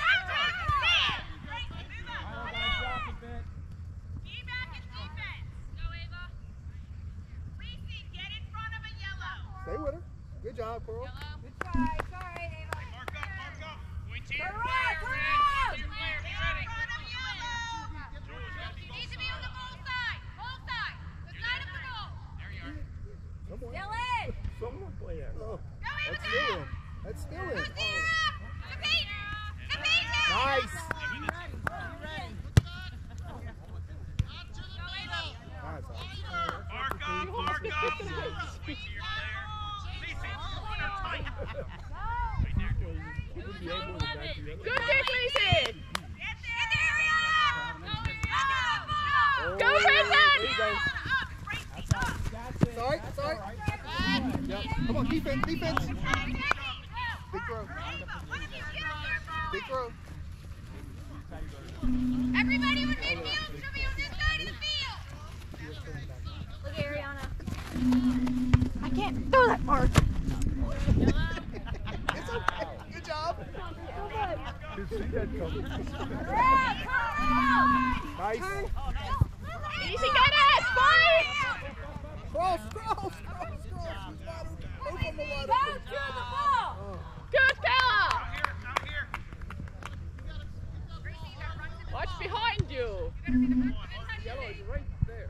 Speaker 4: Stay with her. Good job, Coral.
Speaker 1: Good try, it's all right, Ava.
Speaker 5: Mark up, mark up. Point here.
Speaker 1: Turn around, turn around!
Speaker 5: Two players, get ready.
Speaker 4: Come on.
Speaker 1: Still in!
Speaker 8: Someone play that.
Speaker 4: Oh, that's still in. That's still in. Nice. Nice.
Speaker 5: Mark up, mark up. Point to your player. Cece, winner tight.
Speaker 8: Put the elbow in the back of the other.
Speaker 1: Good kick, Mason!
Speaker 4: Oh,
Speaker 1: Go, Grayson!
Speaker 4: there you go. Sorry, sorry. Yep. Come on, defense, defense. Big throw. Big throw.
Speaker 2: Everybody with midfield should be on this side of the field.
Speaker 1: Look at Ariana. I can't throw that far.
Speaker 4: It's okay. Good job.
Speaker 8: Didn't see that coming.
Speaker 4: Nice.
Speaker 1: Easy, got it! Fight!
Speaker 4: Cross, cross, cross, cross. He's wide open. Both of them are wide
Speaker 1: Go
Speaker 4: open.
Speaker 1: to the ball!
Speaker 4: Oh.
Speaker 1: Good, Bella!
Speaker 5: Out here, out here.
Speaker 1: Watch behind you.
Speaker 8: Yellow is right there.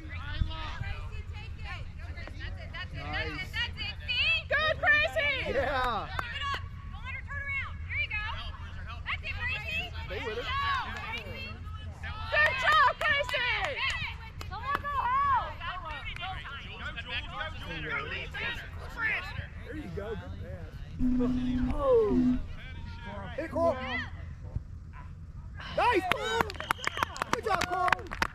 Speaker 4: Nice.
Speaker 1: Good, Gracie!
Speaker 4: Yeah. Stay with it.
Speaker 1: Good job, Gracie! Someone go help!
Speaker 8: There you go. Good pass.
Speaker 4: Oh. Hit it, Coral. Nice, Coral. Good job, Coral.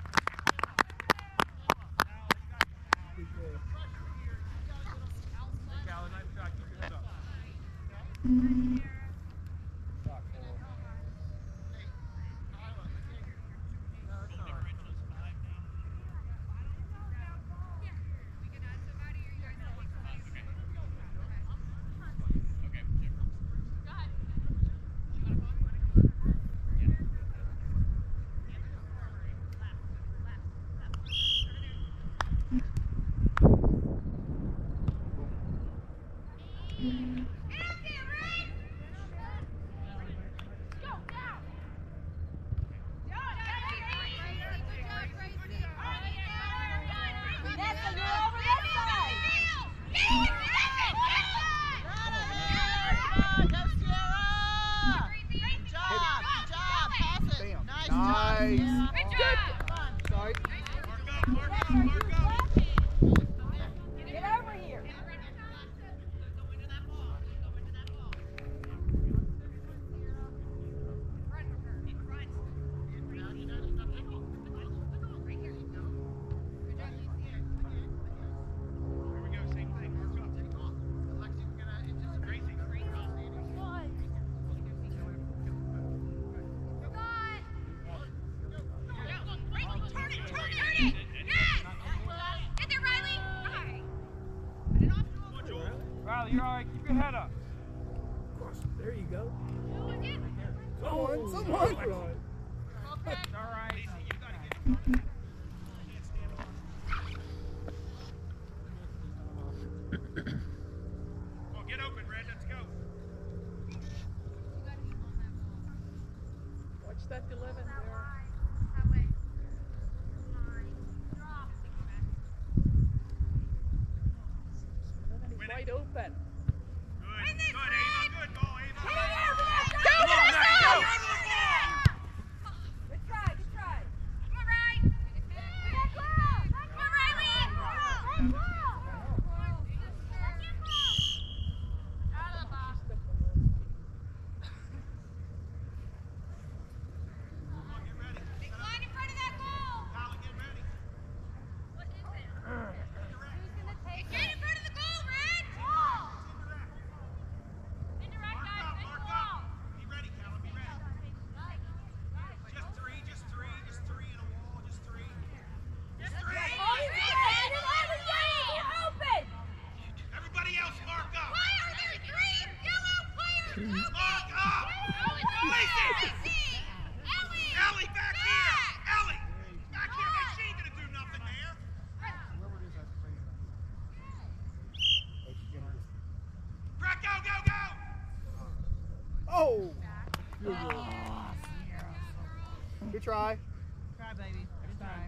Speaker 8: Good pass.
Speaker 1: Vanessa, you're over this side!
Speaker 4: Bam. Nice.
Speaker 1: Good!
Speaker 8: right.
Speaker 5: Mark up, mark up, mark up.
Speaker 1: Get over here.
Speaker 5: Here we go, same thing. Mark up. Alexis, we're gonna, it's just crazy.
Speaker 2: Turn it, turn it! Yes! Get there, Riley! Okay.
Speaker 5: Come on, Joel.
Speaker 6: Riley, you're all right. Keep your head up.
Speaker 8: There you go.
Speaker 4: Someone, someone.
Speaker 8: Right.
Speaker 6: It's all right.
Speaker 5: Casey, you gotta get it. You can't stand on it. Come on, get open, Red. Let's go.
Speaker 9: Watch that eleven there.
Speaker 5: Win it.
Speaker 9: Wide open.
Speaker 5: Good. Good, Ava. Good ball, Ava.
Speaker 1: Get in there, Vanessa!
Speaker 2: Go,
Speaker 1: Get in
Speaker 2: Vanessa!
Speaker 1: there!
Speaker 2: Go!
Speaker 1: Good try, good try.
Speaker 2: Come on, Riley!
Speaker 1: Back well.
Speaker 2: Come on, Riley!
Speaker 1: Back well.
Speaker 5: Come on, get ready.
Speaker 2: Big line in front of that goal!
Speaker 5: Tyler, get ready.
Speaker 2: What is it?
Speaker 1: Who's gonna take
Speaker 2: Get in front of the goal, Red! Indirect,
Speaker 5: Mark
Speaker 2: guys.
Speaker 5: up,
Speaker 2: Big
Speaker 5: mark
Speaker 2: ball.
Speaker 5: up. Be ready, Callum, be ready. Just three, just three, just three in a wall, just three. Just three.
Speaker 1: Oh, he's getting it. Everything is open.
Speaker 5: Everybody else, mark up.
Speaker 2: Why are there three yellow players open?
Speaker 5: Mark up. Lacey.
Speaker 2: Ellie!
Speaker 5: Ellie, back here. Ellie, back here. Hey, she ain't gonna do nothing there.
Speaker 4: Whoever it is has to play it. Oh, she's gonna just-
Speaker 5: Brett, go, go, go.
Speaker 4: Oh! Good goal. Good try.
Speaker 9: Try, baby. Good try.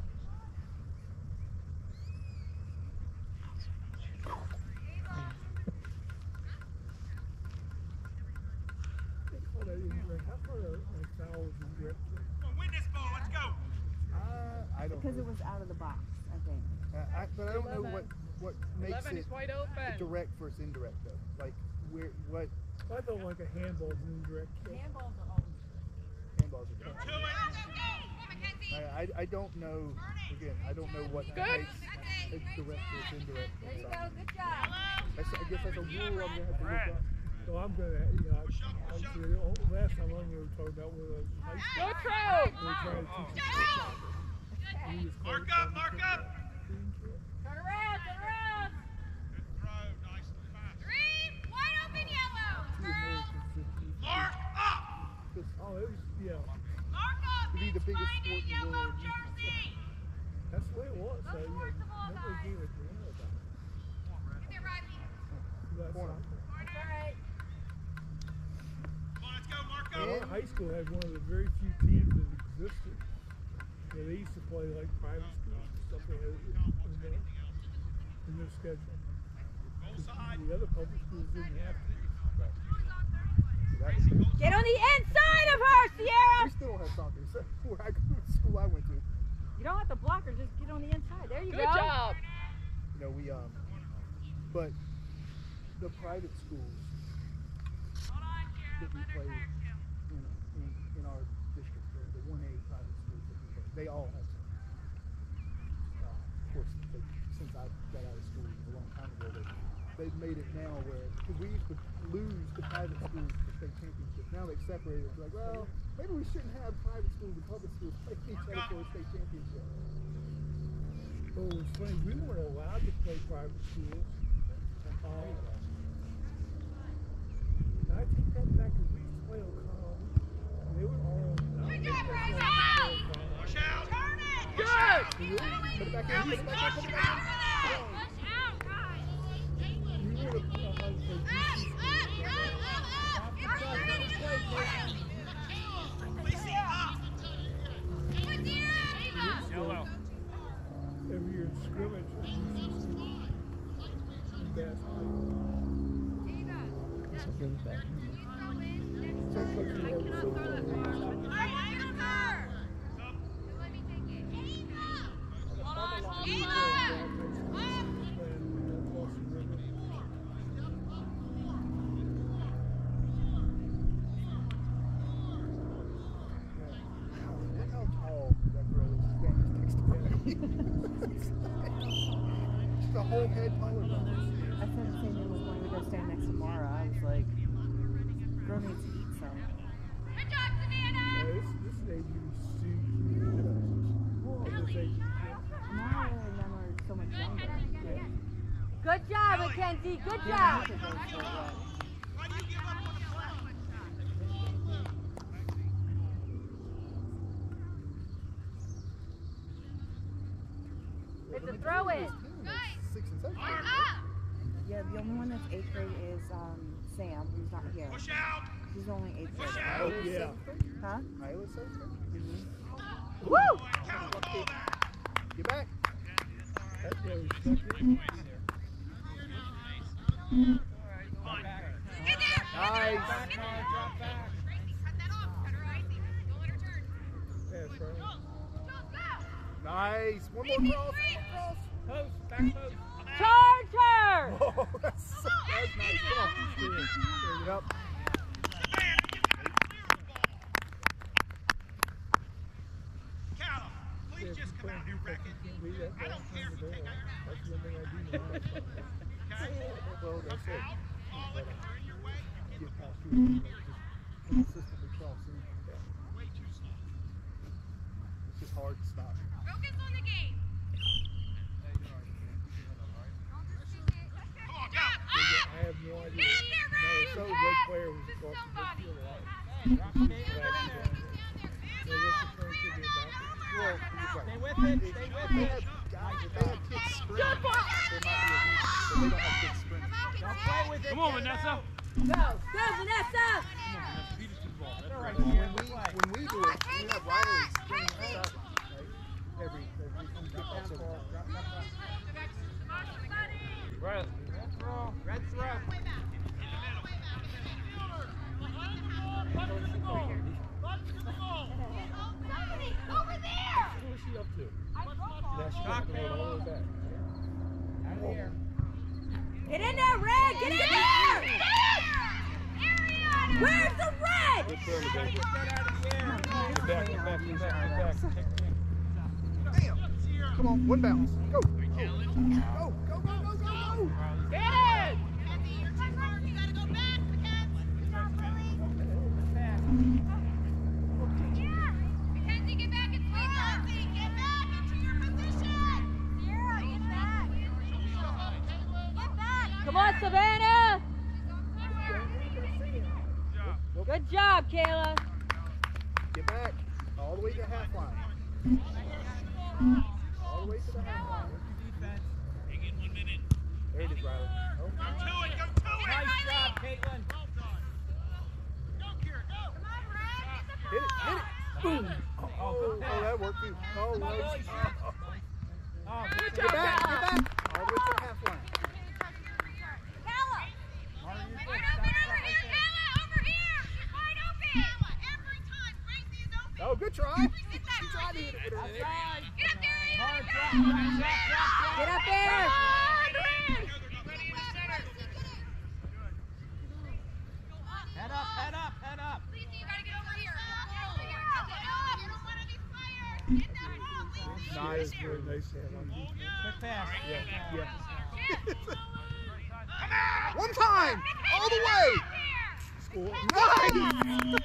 Speaker 8: Oh, that indirect. How far a a foul is indirect?
Speaker 5: Come on, win this ball. Let's go.
Speaker 4: Uh, I don't
Speaker 7: Because
Speaker 4: know.
Speaker 7: it was out of the box, I think.
Speaker 4: Uh, I, but I don't know what, what makes
Speaker 9: eleven
Speaker 4: it
Speaker 9: is wide open.
Speaker 4: direct versus indirect though. Like where what
Speaker 8: I don't like a handball is an indirect kill.
Speaker 1: Handballs are always.
Speaker 4: handballs are
Speaker 5: Go
Speaker 4: called.
Speaker 5: to it.
Speaker 2: Mackenzie!
Speaker 4: I, I I don't know again. I don't know what
Speaker 9: Good.
Speaker 4: makes it direct versus indirect.
Speaker 1: There you
Speaker 4: So
Speaker 1: go. Good job.
Speaker 4: that's, I guess that's a rule I'm gonna have to look up.
Speaker 8: So I'm gonna, you know, I, I, oh, last time I we were talking about whether it was high school.
Speaker 9: Go, Trout!
Speaker 8: They were trying to teach us soccer. And we just
Speaker 5: Mark
Speaker 8: called
Speaker 5: up,
Speaker 8: it
Speaker 5: mark
Speaker 8: soccer.
Speaker 5: up.
Speaker 1: Turn around, turn around.
Speaker 5: Good throw. Nice and fast.
Speaker 2: Three wide open yellow!
Speaker 4: Two
Speaker 2: Girls!
Speaker 4: Americans did-
Speaker 5: Mark up.
Speaker 8: Oh, it was, yeah,
Speaker 2: Mark up!
Speaker 4: To be the
Speaker 2: It's
Speaker 4: biggest
Speaker 2: fine
Speaker 4: sport in
Speaker 2: in
Speaker 4: the
Speaker 2: yellow
Speaker 4: world.
Speaker 2: jersey!
Speaker 8: that's the way it was. So, you know,
Speaker 2: towards the ball,
Speaker 8: nobody
Speaker 2: guys.
Speaker 8: gave a damn about it.
Speaker 2: Get there, Riley!
Speaker 8: That's
Speaker 4: Corner.
Speaker 8: soccer.
Speaker 1: That's all right.
Speaker 5: Come on, let's go. Mark up.
Speaker 8: Our high school had one of the very few teams that existed. You know, they used to play like private schools and stuff. They had it in their, in their schedule.
Speaker 5: Goal side.
Speaker 8: The other public schools didn't have to.
Speaker 5: Gracie, goal
Speaker 1: Get on the inside of her, Sierra.
Speaker 4: We still don't have soccer. So where I go to school I went to,
Speaker 1: You don't have to block her. Just get on the inside. There you
Speaker 9: Good
Speaker 1: go.
Speaker 9: job!
Speaker 4: you know, we um but the private schools that we played in, in, in our district, the, the one A private schools that we played, they all have soccer. Uh, of course, they, since I got out of school a long time ago, they, they've made it now where, because we used to lose to private schools for state championships. Now they've separated. It's like, well, maybe we shouldn't have private schools and public schools play each other for a state championship.
Speaker 8: Oh, it's funny. We weren't allowed to play private schools. Uh, I take that back because we used to play O'Connell. And they were all.
Speaker 2: Good job, Gracie!
Speaker 5: Push out.
Speaker 2: Turn it!
Speaker 9: Good!
Speaker 4: Put it back in, put it back in, put it back in.
Speaker 2: Push out, guys!
Speaker 8: We would have uh, allowed to play
Speaker 2: Up,
Speaker 8: D C
Speaker 2: up, up, up! It's
Speaker 5: Lacey, up.
Speaker 2: Good deal!
Speaker 6: Yellow.
Speaker 8: every year in scrimmage. at D C schools. In basketball.
Speaker 7: It's really bad.
Speaker 8: So I coached them over football.
Speaker 2: All right, get on her! Let me take it.
Speaker 4: Look how tall that girl is standing next to me. She's a whole head taller than me.
Speaker 7: I said the same thing was going to go stand next to Mara. I was like, girl needs to eat some.
Speaker 2: Good job, Savannah!
Speaker 4: Yeah, this, this is age you see. Well, this age,
Speaker 7: Mara and them are so much younger.
Speaker 1: Good job, Mackenzie. Good
Speaker 7: Yeah,
Speaker 1: job.
Speaker 7: neither of those are what.
Speaker 5: Why do you give up on the play?
Speaker 1: It's a throw in.
Speaker 4: six and seven.
Speaker 7: Yeah, the only one that's eighth grade is um, Sam, who's not here.
Speaker 5: Push out!
Speaker 7: She's only eighth grade.
Speaker 5: Push
Speaker 4: Oh,
Speaker 5: out!
Speaker 4: yeah.
Speaker 7: Huh?
Speaker 4: Iowa seventh grade?
Speaker 1: Woo!
Speaker 5: Count the ball back!
Speaker 4: Get back.
Speaker 8: That girl is stuck in there.
Speaker 2: Get there!
Speaker 4: Nice.
Speaker 2: Cut that off. Cut her icing. Don't let her turn.
Speaker 8: Pass, Riley.
Speaker 4: Nice. One more cross. One more cross.
Speaker 8: Post, back post.
Speaker 1: Charge her!
Speaker 4: Oh, that's, so, that's nice. Come on. There you go.
Speaker 5: Callum, please just come out and wreck it. I don't care if you take out your
Speaker 8: That's one thing I do know.
Speaker 5: okay?
Speaker 4: Well, that's it.
Speaker 5: Out, all if they're in your way, you
Speaker 4: Get
Speaker 5: get
Speaker 4: past you. Just consistently crossing.
Speaker 5: way too slow.
Speaker 4: It's just hard to stop.
Speaker 2: Focus on the game.
Speaker 5: Come on, go!
Speaker 8: I have no idea.
Speaker 2: Get there,
Speaker 8: No,
Speaker 2: Ray!
Speaker 8: so
Speaker 2: Yes!
Speaker 8: great player was
Speaker 2: This is
Speaker 8: across the
Speaker 2: somebody.
Speaker 8: midfield a lot.
Speaker 6: Drop the game.
Speaker 8: Glad she's down there. No, what's the point to be about it?
Speaker 4: Well, you're right.
Speaker 6: Stay with it. Stay
Speaker 4: If
Speaker 6: with
Speaker 4: they
Speaker 6: it.
Speaker 4: have guys, if they have kids sprint, there might be a reason, but they don't have kids sprint.
Speaker 6: Don't play with it.
Speaker 10: Come on,
Speaker 6: Get it
Speaker 10: Vanessa.
Speaker 6: out.
Speaker 1: Go! Go, Vanessa!
Speaker 10: Beat us to the ball. That's
Speaker 6: All
Speaker 10: right.
Speaker 6: right,
Speaker 4: When
Speaker 6: Jan,
Speaker 4: we,
Speaker 6: play.
Speaker 4: when we do it, we have Riley sprinting us up, right? Every, every football
Speaker 6: Down
Speaker 4: so
Speaker 6: ball. Drop that ball.
Speaker 10: Right.
Speaker 6: Red throw. Red throw.
Speaker 2: Over there!
Speaker 8: What was she up to?
Speaker 1: I broke all.
Speaker 8: Now she got to go all the way back.
Speaker 6: Out of here.
Speaker 1: Get in there, Red! Get in there!
Speaker 2: Ariana!
Speaker 1: Where's the red?
Speaker 10: Good throw, Nicole.
Speaker 6: Get that out of the air.
Speaker 10: Get back, get back, get back, get back. Take the game.
Speaker 4: Damn! Come on, one bounce. Go! Go! Go! Go! Go! Go! Go!
Speaker 1: Get it!
Speaker 2: Mackenzie, you're too far. You gotta go back, Mackenzie. Good job, Lily.
Speaker 6: Pass.
Speaker 2: Yeah. Mackenzie, get back and play. Mackenzie, get back into your position. Sierra, get back. Get back.
Speaker 1: Come on, Savannah! Good job, Kayla.
Speaker 4: Get back. All the way to the half line. All the way to the half line.
Speaker 6: Defense.
Speaker 4: There it is, Riley. Oh.
Speaker 5: Go to it, go to it!
Speaker 6: Nice job, Caitlin.
Speaker 5: Well done. Go, Kira, go!
Speaker 2: Come on, Red. Get the
Speaker 4: Hit it, hit it. Boom. Oh, oh, that worked too. Oh, nice.
Speaker 6: Oh,
Speaker 1: Good
Speaker 4: Get
Speaker 1: job,
Speaker 4: back,
Speaker 1: Kayla.
Speaker 4: get back. All the way to the half line.
Speaker 2: Calla.
Speaker 6: Mara, you're
Speaker 2: Wide
Speaker 6: good.
Speaker 2: open
Speaker 6: Stop,
Speaker 2: over
Speaker 6: stop
Speaker 2: here,
Speaker 6: right there.
Speaker 2: Calla, over here. She's wide open. Calla, every time Gracie is open.
Speaker 4: Oh, good try.
Speaker 2: Get that,
Speaker 4: She tried to hit it with her
Speaker 6: Outside.
Speaker 4: leg.
Speaker 2: Get up there, Ian.
Speaker 6: Hard
Speaker 2: Go.
Speaker 6: drop, drop, drop, drop, drop.
Speaker 1: Get up there!
Speaker 6: Head up, head up, head up.
Speaker 2: Lisa, you gotta get over here. Get over here. Get up. You don't want to be fired. Get that ball, Lisa.
Speaker 8: She is very nice to have on defense.
Speaker 6: Quick pass.
Speaker 4: Yeah, yeah.
Speaker 5: Come out!
Speaker 4: One time. All the way.
Speaker 8: Score.
Speaker 4: Nice.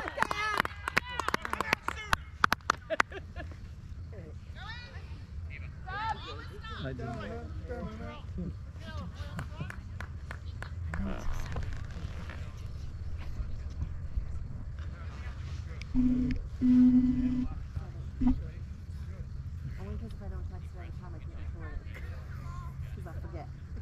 Speaker 8: I do.
Speaker 7: Only because if I don't text her anytime I can't record it. Because I forget.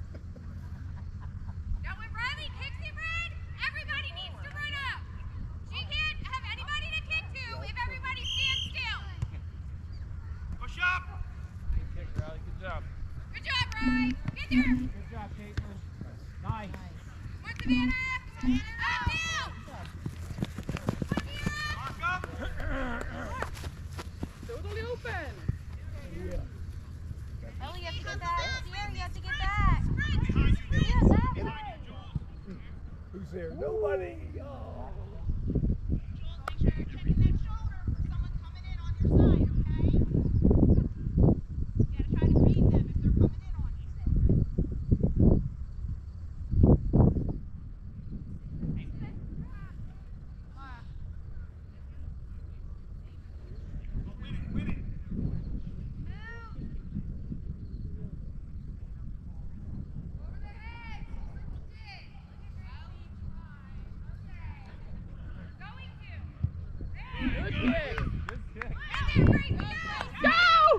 Speaker 2: Now when Riley kicks it, Red, everybody needs to run up. She can't have anybody to kick to if everybody stands still.
Speaker 5: Push up!
Speaker 10: Good kick, Riley. Good job.
Speaker 2: Good job, Riley. Get there.
Speaker 6: Good job, Caitlin. Nice.
Speaker 2: Come on, Savannah. Up now.
Speaker 5: Mark up!
Speaker 1: Totally open.
Speaker 4: Yeah. That's
Speaker 2: Ellie, you have to get back. Sierra, you have to get back.
Speaker 3: Behind you,
Speaker 2: Yeah,
Speaker 3: Jules.
Speaker 2: that way.
Speaker 3: Behind you, Jules.
Speaker 4: Who's there? Nobody. Oh.
Speaker 2: Jules, make sure you're checking that shoulder for someone coming in on your side, okay? You gotta try to beat them if they're coming in on you.
Speaker 3: Win it, win it.
Speaker 6: Good kick. Good kick.
Speaker 1: Go!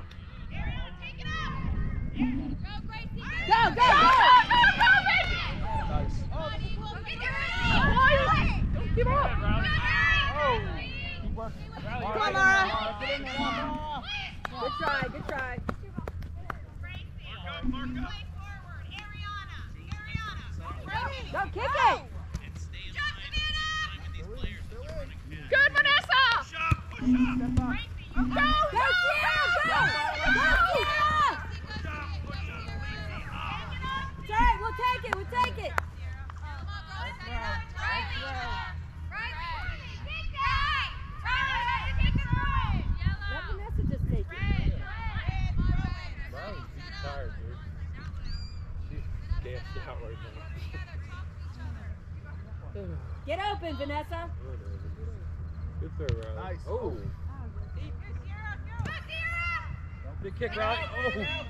Speaker 1: Go, go, go!
Speaker 4: Nice.
Speaker 1: Don't give up.
Speaker 6: Oh.
Speaker 4: Keep working.
Speaker 6: Rally,
Speaker 1: Come on,
Speaker 6: rally.
Speaker 1: Mara.
Speaker 6: Get in there, Mara.
Speaker 1: Good try, good try.
Speaker 3: Mark up, mark up.
Speaker 1: Go, kick it! Good, Vanessa!
Speaker 3: Push up, push up.
Speaker 4: Step up.
Speaker 1: Go, go, Sierra, go! Go, Sierra!
Speaker 3: Push up, push up.
Speaker 1: It's all right, we'll take it, we'll take it. Let Vanessa just take it.
Speaker 10: Riley's she's tired, dude. She's gassed out right now.
Speaker 1: Get open, Vanessa.
Speaker 10: Good throw, Riley.
Speaker 4: Nice.
Speaker 10: Oh. Good kick, Riley. Oh.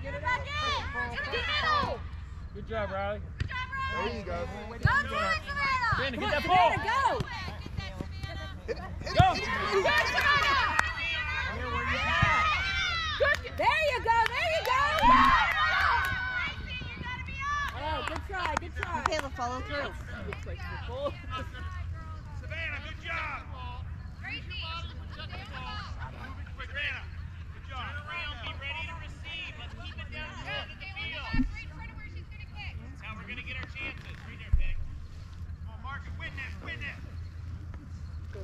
Speaker 10: Good job, Riley.
Speaker 4: There you go.
Speaker 6: Savannah,
Speaker 1: Come
Speaker 6: get
Speaker 1: on,
Speaker 6: that ball.
Speaker 1: Savannah, go!
Speaker 4: Hit it. Hit
Speaker 6: Go.
Speaker 4: it. Hit it.
Speaker 1: Good, there you go, there you go! Oh, good try, good try.
Speaker 9: Kayla, follow through.
Speaker 3: Savannah, good job. Savannah, good job. Turn around, be ready to receive. Let's keep it down the middle of the field. That's how we're going to get our chances. Right there, Peg. Come on, Marcus, win this, win this.
Speaker 4: So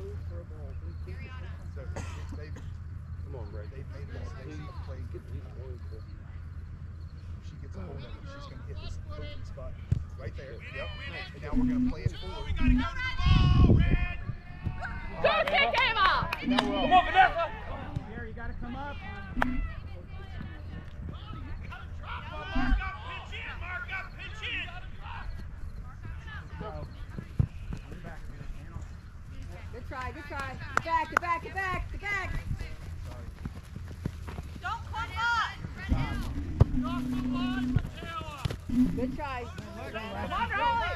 Speaker 4: it's David.
Speaker 10: Come on, Ray.
Speaker 4: They've made a mistake of playing.
Speaker 10: He's going for it.
Speaker 4: She gets a hold of it. She's going to hit this open spot right there. Yep. And now we're going to play it
Speaker 3: Oh,
Speaker 4: forward.
Speaker 3: we got to go to the ball, Red.
Speaker 1: Good kick, Ava!
Speaker 6: Come on, Vanessa.
Speaker 5: Here, you gotta come up.
Speaker 3: Mark up, pitch in, mark up, pitch in.
Speaker 1: Good try, good try. Get back, get back, get back, get back.
Speaker 2: Don't clump up.
Speaker 3: Drop the line, Michaela.
Speaker 1: Good try.
Speaker 3: Come on, Riley.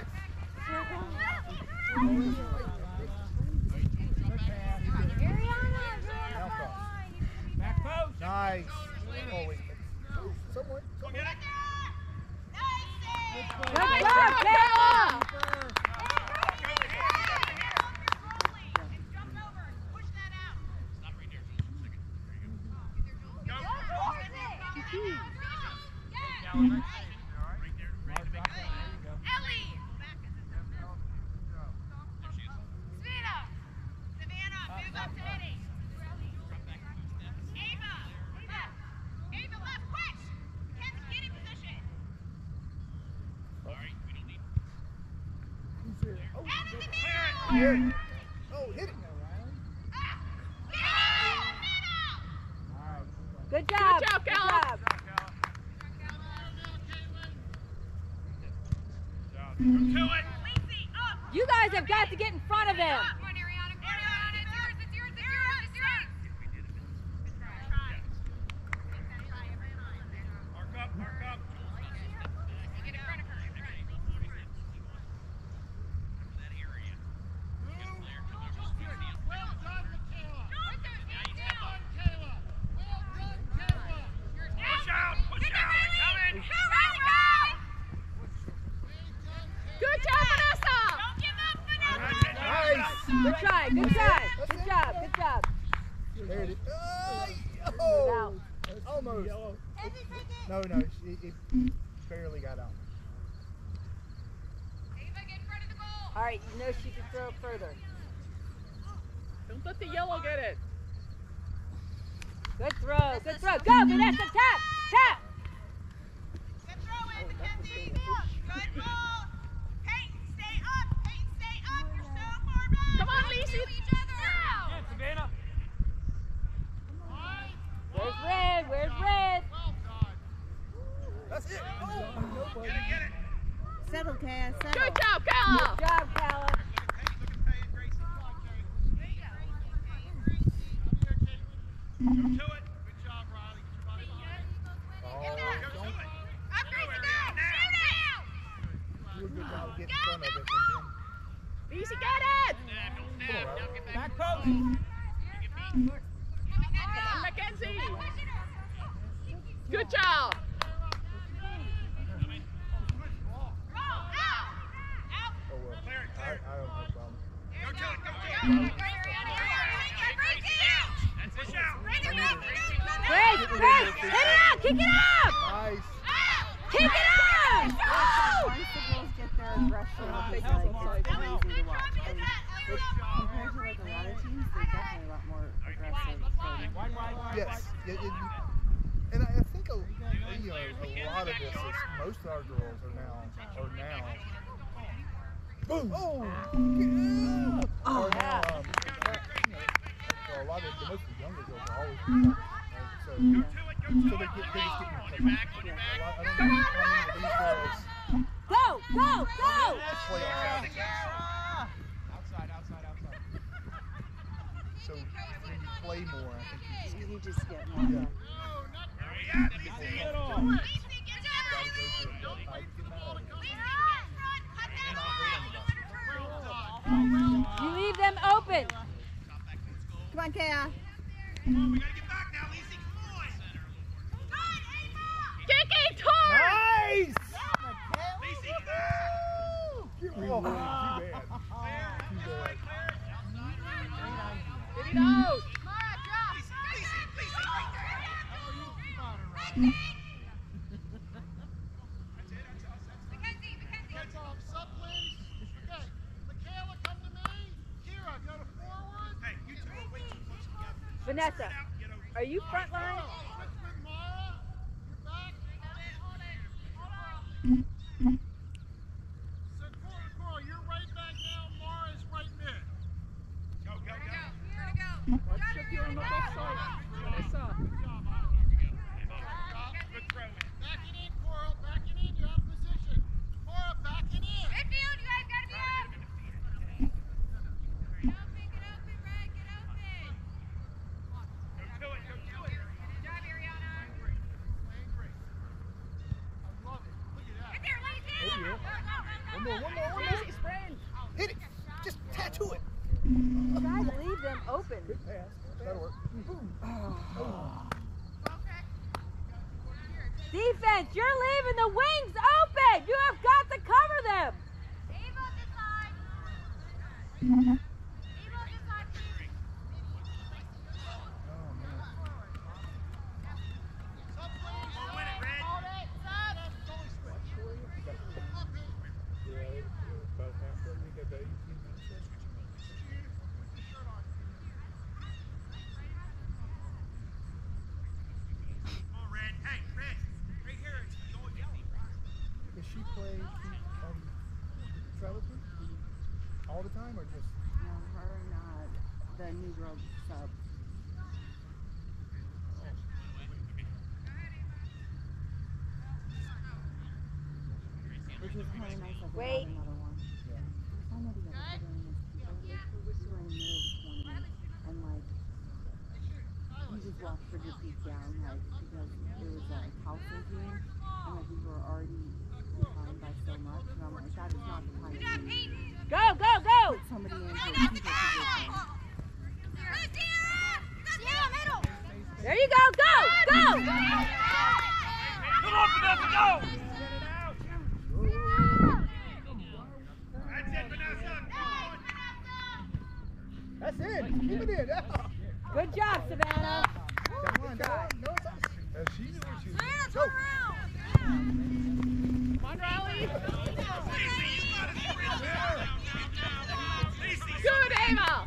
Speaker 5: Back post.
Speaker 4: Nice. Oh, wait. Somewhere.
Speaker 3: Go get it.
Speaker 1: Good job, Kayla!
Speaker 4: Here. Oh, hit it.
Speaker 1: Good job, good job, good job.
Speaker 3: To it.
Speaker 1: You guys have got to get in front of him.
Speaker 3: Mark up, mark up. Well done, Michaela. Well done, Kayla. Well done, Kayla. Push out, push out. Coming.
Speaker 1: Good job, Vanessa.
Speaker 2: Don't give up, Vanessa.
Speaker 4: Nice.
Speaker 1: Good try, good try. Good job, good job.
Speaker 4: There it is.
Speaker 1: Out.
Speaker 4: Oh, almost. No, no, it, it barely got out.
Speaker 1: All right, you know she can throw it further.
Speaker 6: Don't let the yellow get it.
Speaker 1: Good throw, good throw. Go, Vanessa, tap, tap.
Speaker 9: Settle, Cass. Settle.
Speaker 1: Good job, Kayla. Good job, Kayla.
Speaker 5: Go to it. Good job, Riley.
Speaker 4: Oh,
Speaker 2: Get back.
Speaker 4: don't
Speaker 2: Up, Gracie, go. Shoot it.
Speaker 4: do a good job of getting in front of it. And
Speaker 1: Easy, get it.
Speaker 3: Snap, don't snap. Now get back.
Speaker 6: Back post.
Speaker 3: Get beat.
Speaker 1: Mackenzie. Good job.
Speaker 4: then, oh well.
Speaker 5: Clear it,
Speaker 4: I,
Speaker 5: clear
Speaker 4: I
Speaker 5: it.
Speaker 4: have no problem.
Speaker 5: Go to it, go to it.
Speaker 3: That's it. Push out.
Speaker 1: Grace, Grace, hit it out. Kick it up.
Speaker 4: Nice.
Speaker 1: Kick it up. Woo!
Speaker 9: Once the girls get their aggression, it's like, it's amazing to watch. And it's, compared to like a lot of teams, they're definitely a lot more aggressive. So,
Speaker 6: Wide, wide, wide.
Speaker 4: Yes. Yeah, it, and I I think a, you know, a lot of this is most of our girls are now are now. Boom! Oh! Yeah. Are now, um, you know, well, a lot of the most of the younger girls are always right? So,
Speaker 5: Go to it, go
Speaker 4: so
Speaker 5: to
Speaker 4: they
Speaker 5: it.
Speaker 4: get they just get
Speaker 3: On
Speaker 4: more
Speaker 3: your back, on your
Speaker 4: A
Speaker 3: back.
Speaker 4: lot, I don't know how many of these girls
Speaker 1: Go, go, go.
Speaker 4: play on
Speaker 6: Outside, outside, outside.
Speaker 4: So when you play more, I think you
Speaker 9: you just get more.
Speaker 4: yeah.
Speaker 9: Yeah.
Speaker 3: Hurry up. Get
Speaker 4: People
Speaker 3: it.
Speaker 4: gotta go through it. Don't wait for the ball to come.
Speaker 1: You leave them open.
Speaker 9: Come on, Kaya.
Speaker 5: Come on, we gotta get back now, Lacey. Come on.
Speaker 1: Kick it, Tor.
Speaker 4: Nice!
Speaker 5: Lacey,
Speaker 4: Get rid of Too bad. Too bad.
Speaker 1: Get it out.
Speaker 5: Lacey, Lacey, right there.
Speaker 2: Mackenzie, Mackenzie.
Speaker 5: That's all. Sub, please. Okay. Michaela, come to me. Kira, go to forward. Hey, you two are way too close together.
Speaker 1: Vanessa,
Speaker 5: Get over.
Speaker 1: are you front line?
Speaker 5: Richmond, Mara. You're back. So, Cora, Cora, you're right back now. Mara is right mid. Go, go, go.
Speaker 6: Watch it here on the left side. Vanessa.
Speaker 5: Good job, Mara. Good throw in. Backing in, Cora. Backing in. You have position. Cora, backing in.
Speaker 2: Midfield, you guys gotta be up. Get open, get open, Red, get open.
Speaker 5: Go to it. Go to it.
Speaker 2: Good job, Ariana.
Speaker 5: Playing great. I love it. Look at that.
Speaker 2: Get there, Lacey.
Speaker 4: Oh, yeah.
Speaker 2: Go, go, go, go.
Speaker 4: One more, one more, one more. Hit it. Just tattoo it.
Speaker 1: Guys, leave them open.
Speaker 4: Good pass. That'll work.
Speaker 1: Defense, you're leaving the wings open. You have got to cover them.
Speaker 2: Ava, this side. Ava, this side, please.
Speaker 4: Oh, man.
Speaker 5: Sub, please.
Speaker 3: Come on, win it, Red.
Speaker 5: Hold it. Sub. Goalie switch.
Speaker 8: Yeah, they- about halfway, we got about eighteen minutes left.
Speaker 5: Come on, Red. Hey, Red. Right here. It's going yellow.
Speaker 4: Does she play um, Travelton all the time or just?
Speaker 9: No, her and uh, the new girl sub. Which is kind of nice. Like
Speaker 1: Wait.
Speaker 9: another one.
Speaker 4: Yeah.
Speaker 9: Somebody that was doing this people. We were in the middle of the twenty, and like we just walked pretty deep down, like because it was a housing team, and like we were already behind by so much, and I'm like, that is not the kind of team.
Speaker 1: Go, go, go.
Speaker 9: Put somebody in for a keeper position.
Speaker 1: There you go. Go, go.
Speaker 3: Come on, Vanessa, go.
Speaker 5: That's it, Vanessa.
Speaker 4: That's it. Keep it in. Yeah.
Speaker 1: Good job, Savannah.
Speaker 4: Come on, no, no, it's us. Uh, she knew where she was. Go.
Speaker 1: Come on, Riley.
Speaker 5: Lacey, you got it. Real down, down, down, down. Lacey,
Speaker 1: Good, Ava.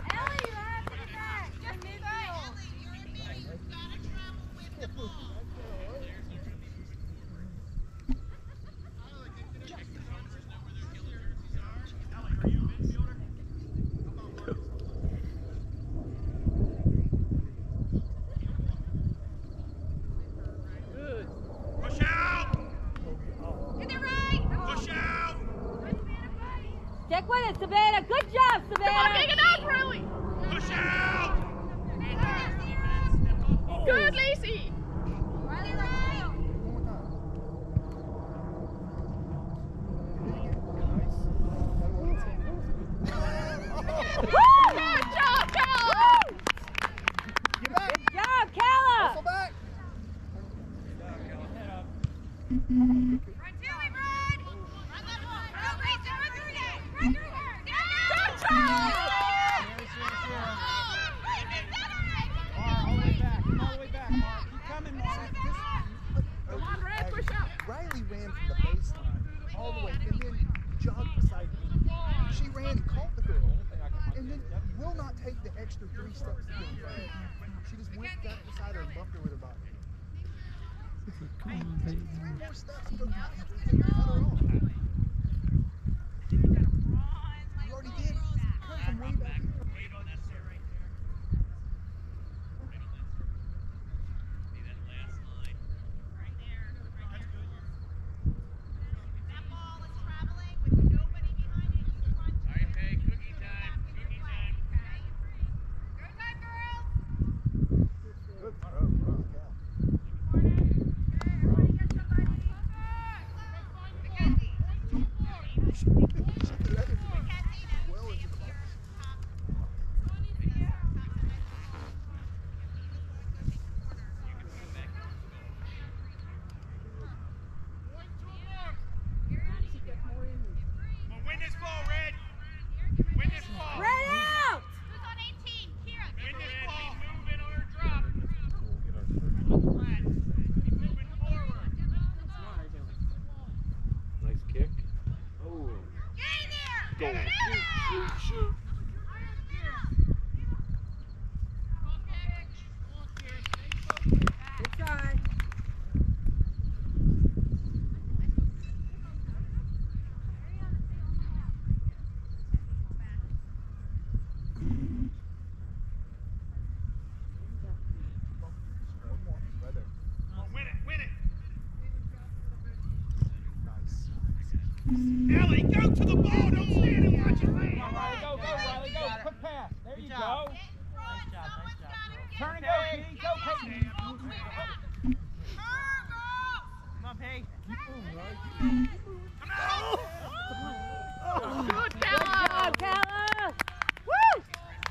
Speaker 2: Run to it, Run! Run that ball! Go, Grayson! Run through that! Run through her! Good job!
Speaker 6: All the way back. Come all the way back, Mark. Keep coming, Mark.
Speaker 4: Come on, Red, push up. Riley ran from the baseline all the way and then jogged beside me. She ran and caught the girl and then will not take the extra three steps to get in front of her. She just went back beside her and bumped her with her body.
Speaker 8: Come on, baby.
Speaker 4: Three more steps, but take her off. You already did. Come from way back here.
Speaker 3: Ellie, go to the ball. Don't stand and watch it land.
Speaker 6: Come on, Riley, go, go, Riley, go. Quick pass. There you go. Nice job, nice job. Turn and go, Pete. Go, Peyton. Come on, Peyton.
Speaker 8: Keep moving, right? Keep moving.
Speaker 3: Come on.
Speaker 1: Oh, good job, Calla! Woo!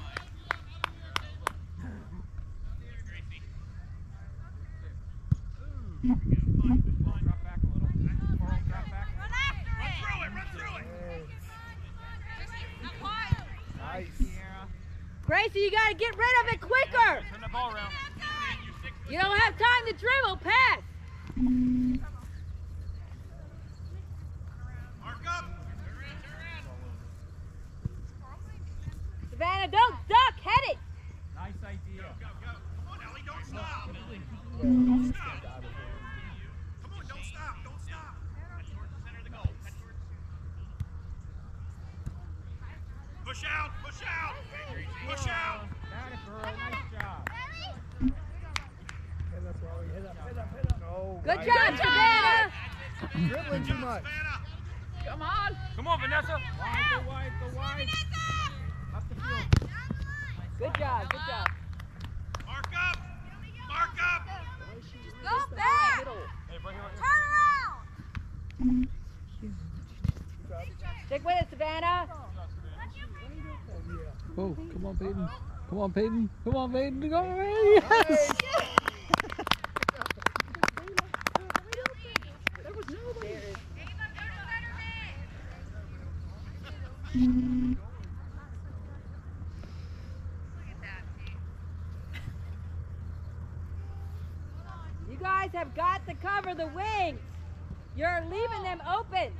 Speaker 6: Drop back a little. Coral, drop back.
Speaker 2: Run after
Speaker 3: Run
Speaker 2: it!
Speaker 3: through it. Run through it.
Speaker 4: Nice.
Speaker 1: Gracie, you gotta get rid of it quicker!
Speaker 6: Turn the ball around.
Speaker 1: You don't have time to dribble, pass!
Speaker 3: Mark up.
Speaker 1: Savannah, don't duck, head it!
Speaker 6: Nice idea.
Speaker 3: Go, go. Come on, Ellie. Don't stop.
Speaker 4: Yeah,
Speaker 3: Don't
Speaker 4: he's
Speaker 3: stop.
Speaker 4: gonna dive over.
Speaker 3: Come on, don't stop. Don't stop. Head towards the center of the goal. Head towards. Push out. Push out. Push out.
Speaker 6: Got it, girl. Nice job.
Speaker 8: Head up, Riley. Head up, head up, head up.
Speaker 4: No,
Speaker 1: Good
Speaker 4: Riley.
Speaker 1: job, Savannah!
Speaker 4: Dribbling too much.
Speaker 3: Savannah.
Speaker 1: Come on!
Speaker 6: Come on, Vanessa. Wide, go wide, go wide. Up the field.
Speaker 1: Good job, good job.
Speaker 3: Mark up. Mark up.
Speaker 2: Go back!
Speaker 6: Hey, right here, right
Speaker 2: Turn around!
Speaker 1: Stick with it, Savannah.
Speaker 8: Oh, come on, Peyton. Come on, Peyton. Come on, Peyton. Come on, Peyton. Yes!
Speaker 1: You guys have got to cover the wings. You're leaving them open.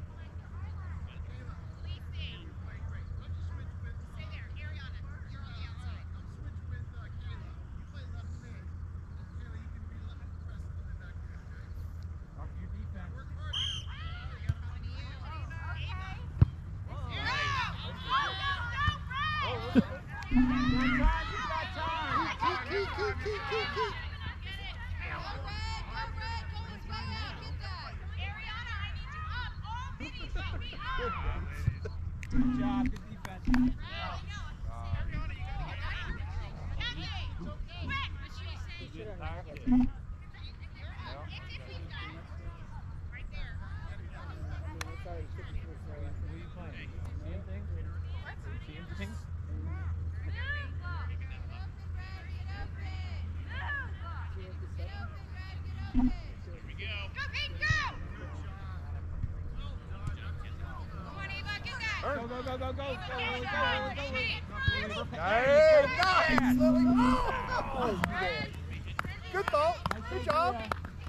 Speaker 6: Good job, good defense.
Speaker 3: Here we go.
Speaker 6: go, go, Lily, go, Lily, go, Lily.
Speaker 4: Hey, nice, Lily. Oh, good thought. Good job.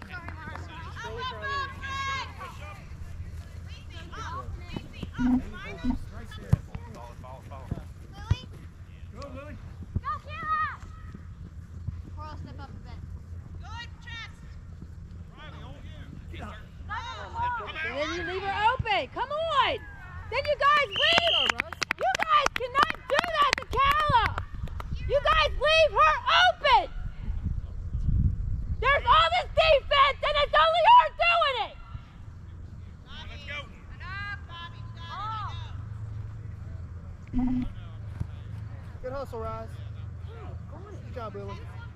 Speaker 5: Go, Lily.
Speaker 2: Go, Kira! Coral, step up a bit. Good chest.
Speaker 5: Riley, on you.
Speaker 1: And then you leave her open. Come on. Then you guys leave. You guys cannot do that to Kala. You guys leave her open. There's all this defense and it's only her doing it.
Speaker 3: Let's go.
Speaker 2: Enough, Bobby. We got it. Go.
Speaker 4: Good hustle, Rise. Good job, Lily.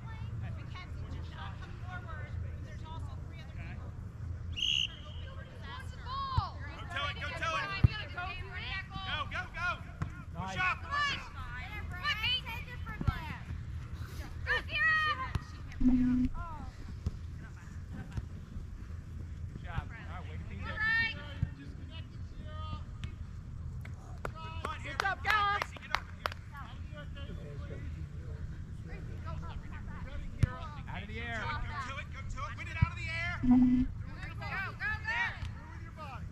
Speaker 3: Go tell it, go tell it. Go, go, go.
Speaker 6: Nice.
Speaker 3: Push up.
Speaker 6: Good job. All right, way to be there.
Speaker 3: Come on, here. Good job, guys. Gracie, get over here.
Speaker 6: Out of the air.
Speaker 3: Go to it, go to it. Win it out of the air.
Speaker 2: Go, go, go.
Speaker 5: With your body.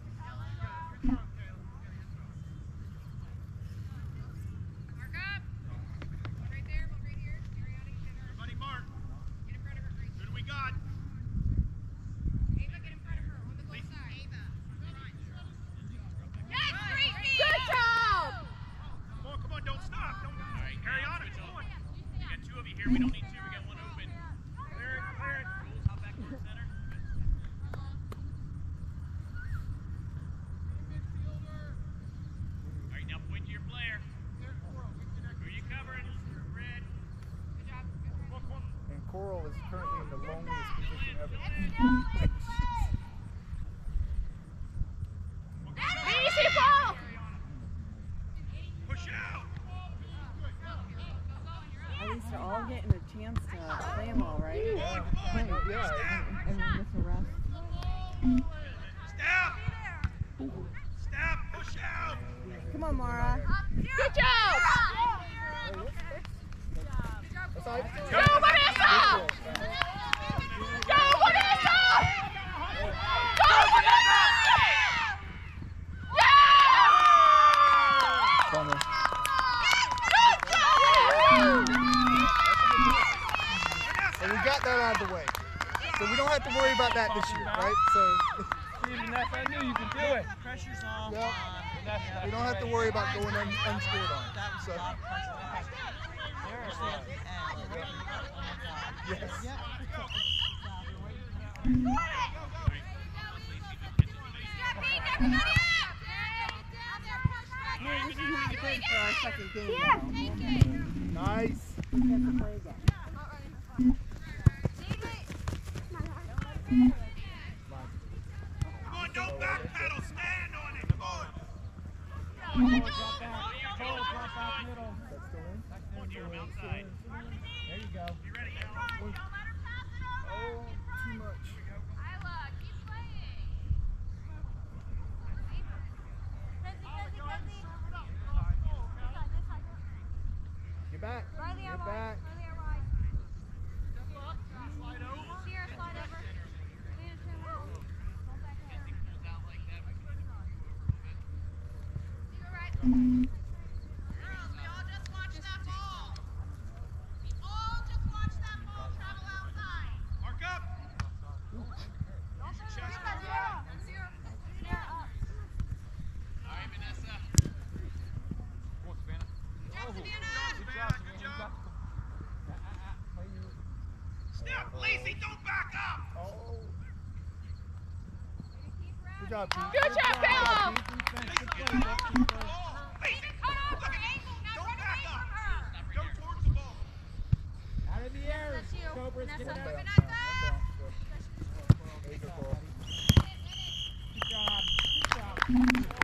Speaker 2: Mark up. One right there, one right here. Ariana, get her.
Speaker 3: Buddy, Mark.
Speaker 2: Get in front of her, Gracie.
Speaker 3: Who do we got?
Speaker 2: Ava, get in front of her. On the goal side. Ava. Yes, Gracie!
Speaker 1: Good job.
Speaker 3: Come on, come on, don't stop. Don't. All right, carry on it. Come on. We got two of you here. We don't need two. We got one open. Clear it, clear it. Rules, hop back to the center. All right, now point to your player. Who are you covering? Red.
Speaker 2: Good job.
Speaker 4: And Coral is currently in the loneliest position ever.
Speaker 1: Easy ball.
Speaker 3: Push out.
Speaker 9: At least they're all getting a chance to play them all, right?
Speaker 3: Come on, come on.
Speaker 4: Yeah.
Speaker 3: Step.
Speaker 9: And then miss a rest.
Speaker 3: Step. Step. Push out.
Speaker 9: Come on, Mara.
Speaker 1: Good job.
Speaker 4: That's all right.
Speaker 1: Go, Vanessa. Go, Vanessa. Go, Vanessa.
Speaker 4: Bummer. And we got that out of the way. So we don't have to worry about that this year, right? So
Speaker 6: See, Vanessa, I knew you could do it. Pressure's on.
Speaker 4: yeah,
Speaker 6: Vanessa.
Speaker 4: we don't have to worry about going un unscored on. So yes.
Speaker 9: No, this is not good for our second game. Though.
Speaker 4: Nice.
Speaker 9: We have to play again.
Speaker 3: Come on, don't backpedal. Stand on it. Come on.
Speaker 6: Drop back. Control, drop back middle.
Speaker 4: That's still in.
Speaker 3: Come on, you're outside.
Speaker 6: There you go.
Speaker 3: You ready? Go.
Speaker 4: Oh, too much.
Speaker 2: Isla, keep playing.
Speaker 4: Get back. Get back.
Speaker 2: Girls, we all just watch that ball. We all just watch that ball travel outside.
Speaker 3: Mark up.
Speaker 2: Chest up. Zero. Zero up.
Speaker 3: All right, Vanessa.
Speaker 6: Come on, Savannah.
Speaker 2: Good job, Savannah.
Speaker 3: Good job, good job. Step, Lacey, don't back up.
Speaker 4: Oh. Good job, Pete.
Speaker 1: Good job, Bella.
Speaker 3: Lacey, get it off. Ball. Lacey,
Speaker 2: Cut off
Speaker 3: look
Speaker 2: her
Speaker 3: at
Speaker 2: ankle. Now
Speaker 3: Don't
Speaker 2: run
Speaker 3: back
Speaker 2: away
Speaker 3: up.
Speaker 2: from her.
Speaker 3: Go towards the ball.
Speaker 6: Out of the air.
Speaker 2: That's you.
Speaker 6: Cobras, get
Speaker 2: Vanessa.
Speaker 6: it out.
Speaker 2: Vanessa.
Speaker 4: There you go, Coral.
Speaker 6: Good job. Good job.